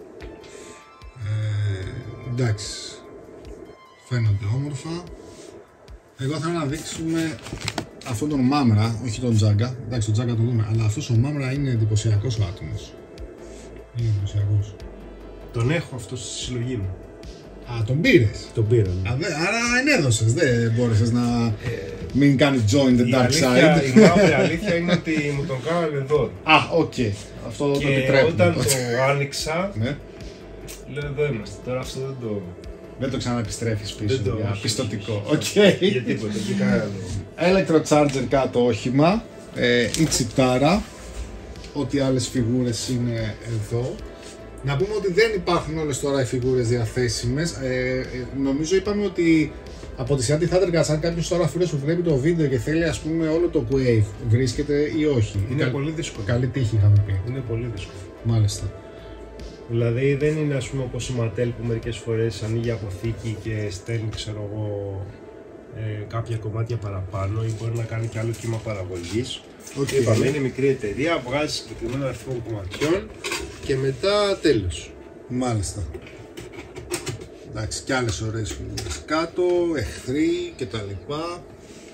Εντάξει, φαίνονται όμορφα. Εγώ θέλω να δείξουμε αυτόν τον Μάμρα, όχι τον Τζάγκα. Εντάξει, τον Τζάγκα το δούμε, αλλά αυτός ο Μάμρα είναι εντυπωσιακός ο άτομος. Είναι εντυπωσιακός. Τον έχω αυτό στη συλλογή μου. Α, τον πήρες. Τον πήρα. Ναι. Άρα ενέδωσες, δεν μπόρεσες να μην κάνει join the dark side. Η μαύρη αλήθεια είναι ότι μου τον κάνανε δώρο. Α, οκ. Αυτό το επιτρέπω. Και όταν το άνοιξα, λέω εδώ είμαστε, τώρα αυτό δεν το... Δεν το ξαναεπιστρέφεις πίσω για πιστωτικό. Για τίποτα, και κανένα λόγο. Electrocharger κάτω όχημα, η τσιπτάρα, ό,τι άλλες φιγούρες είναι εδώ. Να πούμε ότι δεν υπάρχουν όλες τώρα οι φιγούρες διαθέσιμες. Νομίζω είπαμε ότι από τη Seattle Thundercats, αν κάποιος τώρα φίλος που βλέπει το βίντεο και θέλει ας πούμε όλο το Wave, βρίσκεται ή όχι. Είναι πολύ δύσκολο. Καλή τύχη είχαμε πει. Είναι πολύ δύσκολο. Μάλιστα. Δηλαδή δεν είναι ας πούμε όπως η Mattel που μερικές φορές ανοίγει αποθήκη και στέλνει ξέρω εγώ κάποια κομμάτια παραπάνω ή μπορεί να κάνει και άλλο κύμα παραγωγής. Είπαμε, είναι μικρή εταιρεία, βγάζει συγκεκριμένο αριθμό κομματιών και μετά τέλος. Μάλιστα. Εντάξει, και άλλες ωραίες φιγούρες κάτω, εχθροί και τα λοιπά.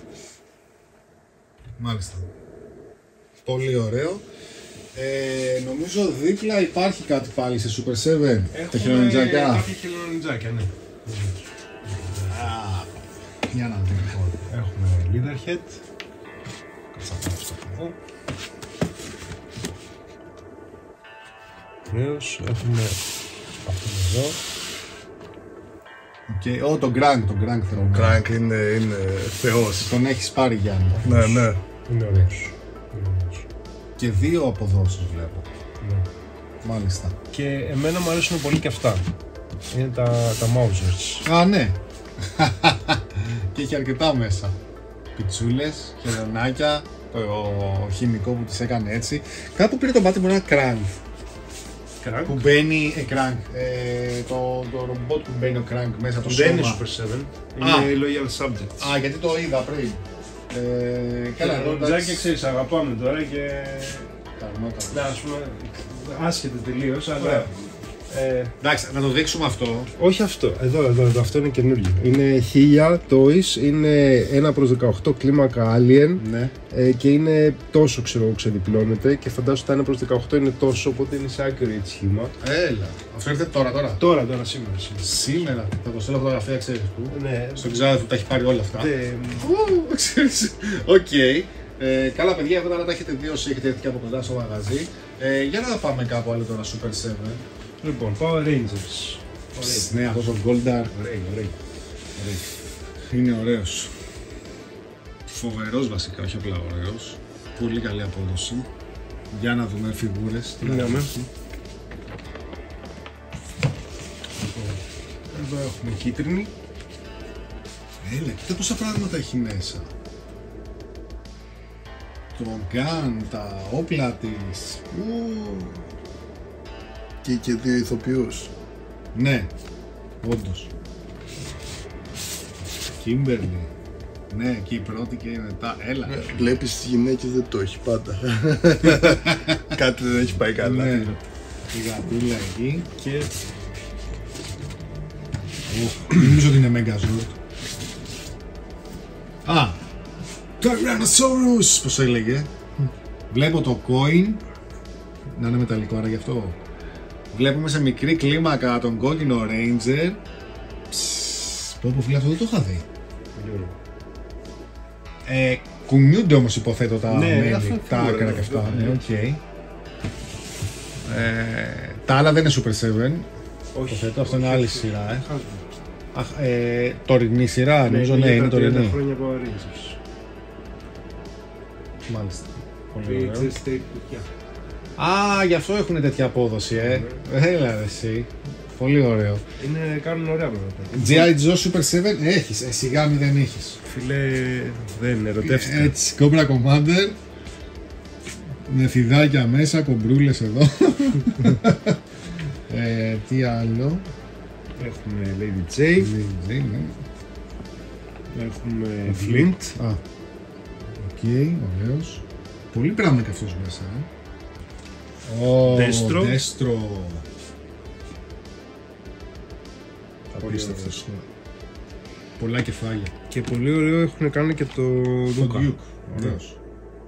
Μάλιστα. Πολύ ωραίο. Νομίζω δίπλα υπάρχει κάτι πάλι σε Super 7. Τα χελονιτζάκια. Κάποια χελονιτζάκια, ναι. Για να δούμε. Έχουμε Leatherhead. Κάτσε αυτό από εδώ. Ωραίος. Έχουμε αυτόν εδώ. Okay. Το Grank θέλω. Ο Grank είναι θεός. Τον έχεις πάρει, Γιάννη. Ναι. Είναι ωραίος. Και δύο αποδόσεις βλέπω. Ναι. Μάλιστα. Και εμένα μου αρέσουν πολύ και αυτά. Είναι τα Mausers. Α, ναι. Και έχει αρκετά μέσα. Πιτσούλες, χελωνάκια, το χημικό που τις έκανε έτσι. Κάπου πήρε το μάτι μου ένα Crank. Που μπαίνει το ρομπότ που μπαίνει ο Crank μέσα από το σώμα. Δεν είναι Super 7, είναι Loyal Subjects. Α, γιατί το είδα πριν. Καλά, το τζάκι ξέρεις, αγαπάμε τώρα και... Ναι, ας πούμε, άσχετο τελείως, αλλά... Εντάξει, να το δείξουμε αυτό. Όχι αυτό, εδώ, αυτό είναι καινούργιο. Είναι 1000 toys, είναι 1/18 κλίμακα Alien, ναι. Και είναι τόσο ξεδιπλώνεται και φαντάζομαι ότι τα 1/18 είναι τόσο, οπότε είναι σε accurate σχήμα. Έλα, αυτό ήρθε τώρα. Τώρα, σήμερα. Θα το στέλνω φωτογραφία, ξέρεις που. Ναι. Στον ξάδερφο που τα έχει πάρει όλα αυτά. Ξέρεις, οκ. Καλά παιδιά, εδώ τώρα τα έχετε δει όσοι έχετε έρθει και από κοντά στο μαγαζί. Για να πάμε κάπου άλλο τώρα Super 7. Λοιπόν, Power Rangers. Ναι, αυτός ο Goldar. Ωραίοι. Είναι ωραίος. Φοβερός βασικά, όχι απλά ωραίος. Πολύ καλή απόδοση. Για να δούμε φιγούρες. Ναι. Εδώ έχουμε κίτρινη. Έλα, κοίτα πόσα πράγματα έχει μέσα. Το γκάν, τα όπλα της. Και δύο ηθοποιούς. Ναι, όντως. Κίμπερλι. Ναι, και η πρώτη και η μετά. Έλα. Βλέπεις τις γυναίκες δεν το έχει πάντα. Κάτι δεν έχει πάει καλά. Ναι. Η γατούλα εκεί. Και... Νομίζω ότι είναι Megazord. Α! Tyrannosaurus! Πώς έλεγε. Βλέπω το coin. Να είναι μεταλλικό, άρα γι' αυτό. Βλέπουμε σε μικρή κλίμακα τον κόκκινο Ranger. Πω φίλε, αυτό δεν το είχα δει. Κουνιούνται όμως υποθέτω τα μέλη, τα άκρα και αυτά. Okay. Τα άλλα δεν είναι Super 7. Όχι. Υποθέτω, αυτό είναι άλλη σειρά. Τωρινή σειρά, νομίζω, ναι, είναι τωρινή. Χρόνια Power Rangers. Μάλιστα. Πολύ ωραίο. Α, γι' αυτό έχουν τέτοια απόδοση, Έλα εσύ. Πολύ ωραίο. Κάνουν ωραία πράγματα. G.I. Joe Super 7 έχεις, σιγά μη δεν έχεις. Φίλε, δεν ερωτεύτηκα. Έτσι, Cobra Commander. Με φιδάκια μέσα, κομπρούλες εδώ. Τι άλλο. Έχουμε Lady J. Ναι. Έχουμε Flint. Οκ, ωραίος. Πολύ πράγμα και αυτός μέσα. Destro. Απίστευτος. Πολλά κεφάλια. Και πολύ ωραίο έχουν κάνει και το Duke. Ωραίος.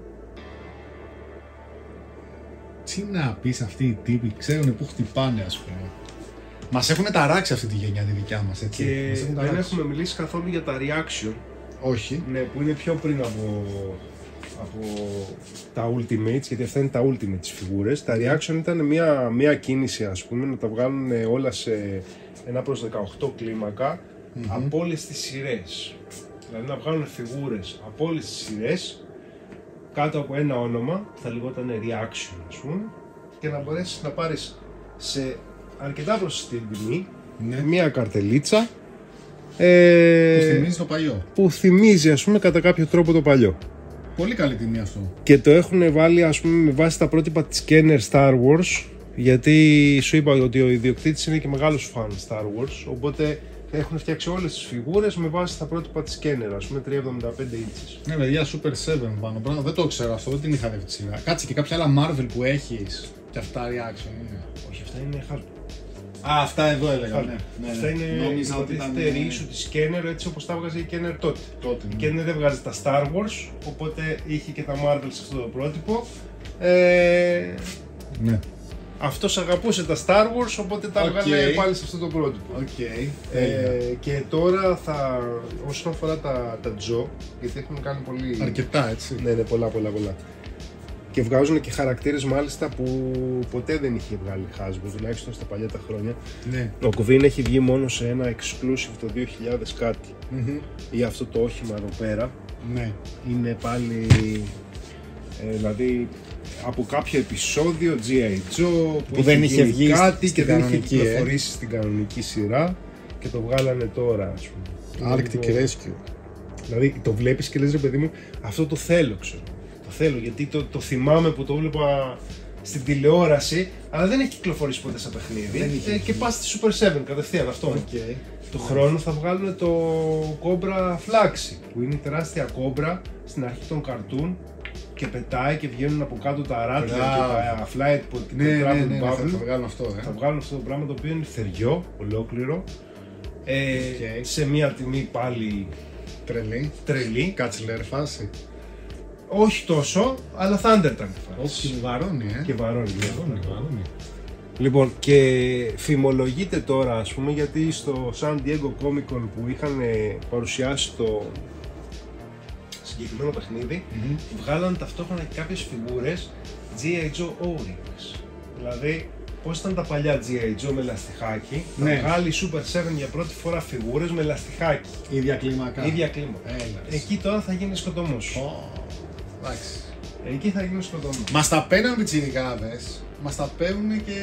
Τι να πεις αυτοί οι τύποι, ξέρουν που χτυπάνε ας πούμε. Μας έχουν ταράξει αυτή τη γενιά τη δικιά μας, έτσι. Και δεν έχουμε μιλήσει καθόλου για τα reaction. Όχι. Ναι, που είναι πιο πριν από τα Ultimates, γιατί αυτά είναι τα Ultimates φιγούρες. Τα reaction ήταν μια κίνηση, ας πούμε, να τα βγάλουν όλα σε 1/18 κλίμακα από όλες τις σειρές. Δηλαδή να βγάλουν φιγούρες από όλες τις σειρές κάτω από ένα όνομα που θα λεγόταν reaction, ας πούμε, και να μπορέσεις να πάρεις σε αρκετά προσιτή τιμή μια καρτελίτσα που θυμίζει το παλιό. Που θυμίζει, ας πούμε, κατά κάποιο τρόπο το παλιό. Πολύ καλή τιμή αυτό. Και το έχουν βάλει, ας πούμε, με βάση τα πρότυπα της Kenner Star Wars, γιατί σου είπα ότι ο ιδιοκτήτης είναι και μεγάλος φαν Star Wars, οπότε έχουν φτιάξει όλες τις φιγούρες με βάση τα πρότυπα της Kenner, ας πούμε 375 inches. Ναι, παιδιά, Super 7 πάνω. Δεν το ξέρω αυτό, δεν την είχα δει τη σειρά. Κάτσε, και κάποια άλλα Marvel που έχεις και αυτά reaction είναι. Όχι, αυτά είναι Hasbro. Α, αυτά εδώ έλεγα. Ναι. Αυτά είναι υποτίθεται reissue της Kenner, έτσι όπως τα βγάζει η Kenner τότε. Η Kenner δεν βγάζει τα Star Wars, οπότε είχε και τα Marvel σε αυτό το πρότυπο. Ναι. Αυτός αγαπούσε τα Star Wars, οπότε τα έβγαλε πάλι σε αυτό το πρότυπο. Και τώρα όσον αφορά τα Joe, γιατί έχουν κάνει πολύ... Αρκετά, έτσι. Ναι, πολλά. Και βγάζουν και χαρακτήρες μάλιστα που ποτέ δεν είχε βγάλει Hasbro, τουλάχιστον στα παλιά τα χρόνια. Ναι. Ο Κοβίν έχει βγει μόνο σε ένα exclusive το 2000 κάτι. Ή αυτό το όχημα εδώ πέρα. Ναι. Είναι πάλι... δηλαδή από κάποιο επεισόδιο G.I. Joe που δεν είχε βγει κάτι και δεν είχε κυκλοφορήσει στην κανονική σειρά και το βγάλανε τώρα, ας πούμε. Arctic Rescue. Δηλαδή το βλέπεις και λες, ρε παιδί μου, αυτό το θέλω, ξέρω. Το θέλω γιατί το θυμάμαι που το βλέπα στην τηλεόραση, αλλά δεν έχει κυκλοφορήσει ποτέ σε παιχνίδι. Και πας στη Super 7 κατευθείαν αυτό. Του χρόνου θα βγάλουν το Cobra Flaxi, που είναι η τεράστια κόμπρα στην αρχή των καρτούν και πετάει και βγαίνουν από κάτω τα ράτια και τα flight που θα βγάλουν αυτό. Θα βγάλουν αυτό το πράγμα, το οποίο είναι θεριό, ολόκληρο, σε μια τιμή πάλι τρελή. Κάτσλερ φάση. Όχι τόσο, αλλά θα undertank φάση. Και βαρώνει, Και βαρώνει. Λοιπόν, και φημολογείται τώρα, ας πούμε, γιατί στο San Diego Comic Con που είχαν παρουσιάσει το συγκεκριμένο παιχνίδι, βγάλαν ταυτόχρονα και κάποιες φιγούρες G.I. Joe O-Rings. Δηλαδή, πώς ήταν τα παλιά G.I. Joe με λαστιχάκι, θα βγάλει Super 7 για πρώτη φορά φιγούρες με λαστιχάκι. Ίδια κλίμακα. Εκεί τώρα θα γίνει σκοτωμός. Εντάξει. Εκεί θα γίνει σκοτωμός. Μας τα παίρνουν οι τσιρικάδες. Μας τα παίρνουν και...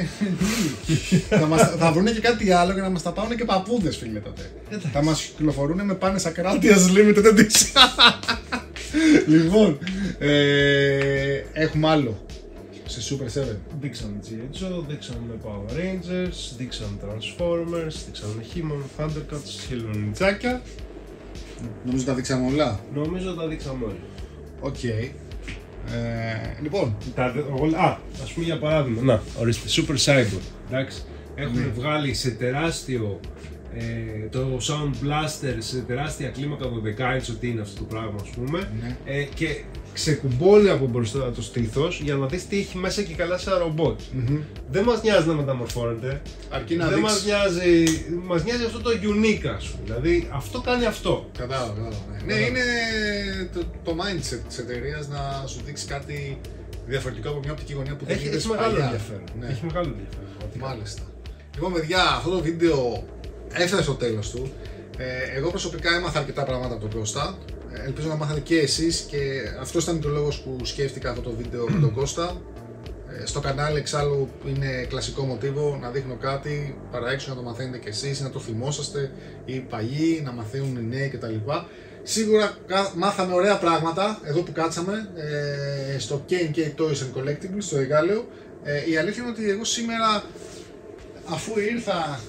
θα βρουν και κάτι άλλο για να μας τα πάρουν και παππούδες, φίλε, τότε. Θα μας κυκλοφορούν με πάνες ακράτειας limited edition. Λοιπόν, έχουμε άλλο σε Super 7. Δείξαμε G.I. Joe, δείξαμε Power Rangers, δείξαμε Transformers, δείξαμε He-Man, Thundercats, χελονιτζάκια. Νομίζω τα δείξαμε όλα. Νομίζω τα δείξαμε όλα. Οκ. Λοιπόν. Ας πούμε για παράδειγμα, να, ορίστε, Super Cyborg, εντάξει. Έχουν βγάλει σε τεράστιο το Sound Blaster σε τεράστια κλίμακα 12 inch, ότι είναι αυτό το πράγμα, ας πούμε, και ξεκουμπώνει από μπροστά το στήθος για να δεις τι έχει μέσα και καλά σαν ρομπότ. Δεν μας νοιάζει να μεταμορφώνεται, αρκεί να δεν μας νοιάζει αυτό το unique, ας πούμε, δηλαδή αυτό κάνει αυτό. Κατάλαβα. Ναι, είναι το mindset της εταιρείας να σου δείξει κάτι διαφορετικό από μια οπτική γωνία που δεν έχει μεγάλο ενδιαφέρον. Έχει μεγάλο ενδιαφέρον. Μάλιστα. Λοιπόν, παιδιά, αυτό το βίντεο έφτασε στο τέλος του. Εγώ προσωπικά έμαθα αρκετά πράγματα από τον Κώστα. Ελπίζω να μάθατε και εσείς, και αυτό ήταν και ο λόγος που σκέφτηκα αυτό το βίντεο με τον Κώστα. Στο κανάλι εξάλλου είναι κλασικό μοτίβο να δείχνω κάτι παρά έξω, να το μαθαίνετε κι εσείς, να το θυμόσαστε οι παλιοί, να μαθαίνουν οι νέοι κτλ. Σίγουρα μάθαμε ωραία πράγματα εδώ που κάτσαμε στο K&K Toys and Collectibles, στο εργάλεο. Η αλήθεια είναι ότι εγώ σήμερα, αφού ήρθα,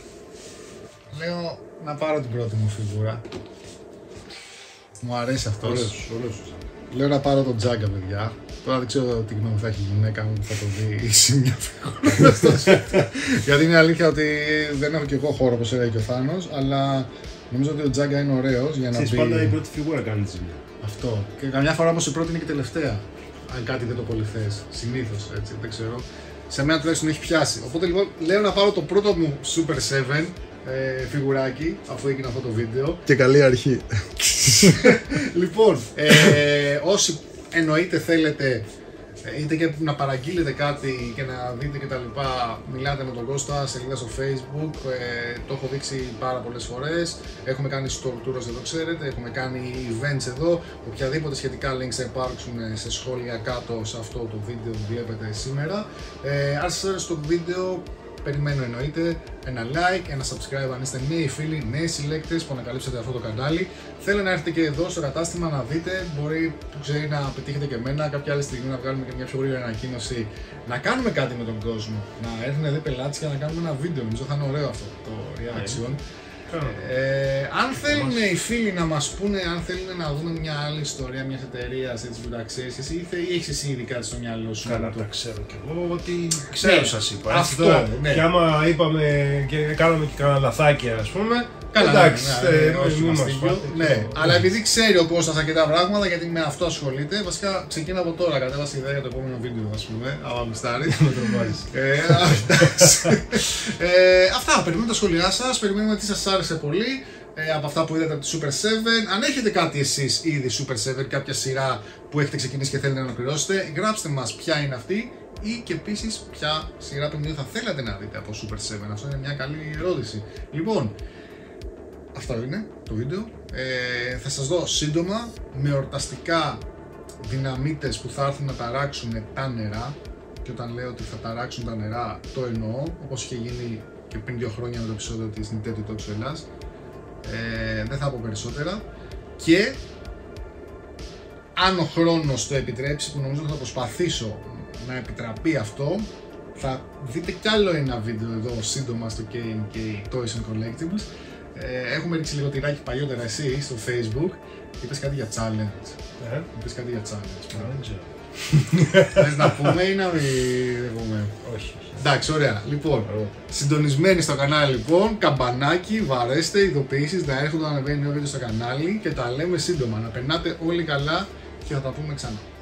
λέω να πάρω την πρώτη μου φιγούρα. Μου αρέσει αυτός. Ωραίος. Λέω να πάρω τον Τζάγκα, παιδιά. Τώρα δεν ξέρω τι γνώμη θα έχει η γυναίκα μου που θα το δει σε μια φιγούρα. Γιατί είναι αλήθεια ότι δεν έχω και εγώ χώρο, όπως έλεγε και ο Θάνος, αλλά νομίζω ότι ο Τζάγκα είναι ωραίος για να πει. Πάντα η πρώτη φιγούρα κάνει τη ζημιά. Αυτό. Και καμιά φορά όμως η πρώτη είναι και τελευταία. Αν κάτι δεν το πολύ θες. Συνήθως, έτσι, δεν ξέρω. Σε μένα τουλάχιστον έχει πιάσει. Οπότε λοιπόν λέω να πάρω το πρώτο μου Super 7 φιγουράκι, αφού έγινε αυτό το βίντεο. Και καλή αρχή. Λοιπόν, όσοι εννοείται θέλετε είτε και να παραγγείλετε κάτι και να δείτε κτλ, μιλάτε με τον Κώστα, σελίδα στο Facebook, το έχω δείξει πάρα πολλές φορές. Έχουμε κάνει store tours εδώ, ξέρετε, έχουμε κάνει events εδώ. Οποιαδήποτε σχετικά links θα υπάρξουν σε σχόλια κάτω σε αυτό το βίντεο που βλέπετε σήμερα. Αν σας άρεσε το βίντεο, περιμένω εννοείται ένα like, ένα subscribe αν είστε νέοι φίλοι, νέοι συλλέκτες που ανακαλύψατε αυτό το κανάλι. Θέλω να έρθετε και εδώ στο κατάστημα να δείτε, μπορεί που ξέρει να πετύχετε και εμένα κάποια άλλη στιγμή, να βγάλουμε και μια πιο γρήγορη ανακοίνωση, να κάνουμε κάτι με τον κόσμο, να έρθουν εδώ πελάτες και να κάνουμε ένα βίντεο. Νομίζω θα είναι ωραίο αυτό το reaction. Αν θέλουν οι φίλοι να μας πούνε, αν θέλουν να δούμε μια άλλη ιστορία μιας εταιρείας έτσι που τα ξέρεις εσύ, ή έχεις εσύ ήδη κάτι στο μυαλό σου? Καλά, τα ξέρω κι εγώ, ότι ξέρω, σας είπα. Αυτό, ναι. Και άμα είπαμε και κάναμε και κανένα λαθάκι, ας πούμε, καλά, εντάξει, ναι, αλλά επειδή ξέρει ο Κώστας αρκετά πράγματα, γιατί με αυτό ασχολείται, βασικά ξεκινά από τώρα, κατέβασε ιδέα για το επόμενο βίντεο, ας πούμε, άμα μιστάρει. Αυτά, περιμένουμε τα σχόλιά σας, περιμένουμε τι σας άρεσε πολύ από αυτά που είδατε από τη Super 7. Αν έχετε κάτι εσείς ήδη Super 7, κάποια σειρά που έχετε ξεκινήσει και θέλετε να ολοκληρώσετε, γράψτε μας ποια είναι αυτή, ή και επίσης ποια σειρά παιχνιδιών θα θέλατε να δείτε από Super 7. Αυτό είναι μια καλή ερώτηση. Λοιπόν, αυτό είναι το βίντεο. Θα σας δω σύντομα με εορταστικά δυναμίτες που θα έρθουν να ταράξουν τα νερά. Και όταν λέω ότι θα ταράξουν τα νερά, το εννοώ, όπως είχε γίνει και πριν 2 χρόνια με το επεισόδιο της Nintendo Talks Ελλάς. Δεν θα πω περισσότερα. Και αν ο χρόνος το επιτρέψει, που νομίζω θα προσπαθήσω να επιτραπεί αυτό, θα δείτε κι άλλο ένα βίντεο εδώ σύντομα στο K&K Toys and Collectibles. Έχουμε ρίξει λίγο τυράκι παλιότερα εσύ στο Facebook. Είπες κάτι για challenge. Είπες κάτι για challenge. Θες να πούμε ή να μην πούμε? Όχι. Εντάξει, ωραία. Λοιπόν, συντονισμένοι στο κανάλι λοιπόν, καμπανάκι, βαρέστε, ειδοποιήσεις να έρχονται να ανεβαίνει νέο βίντεο στο κανάλι και τα λέμε σύντομα. Να περνάτε όλοι καλά και θα τα πούμε ξανά.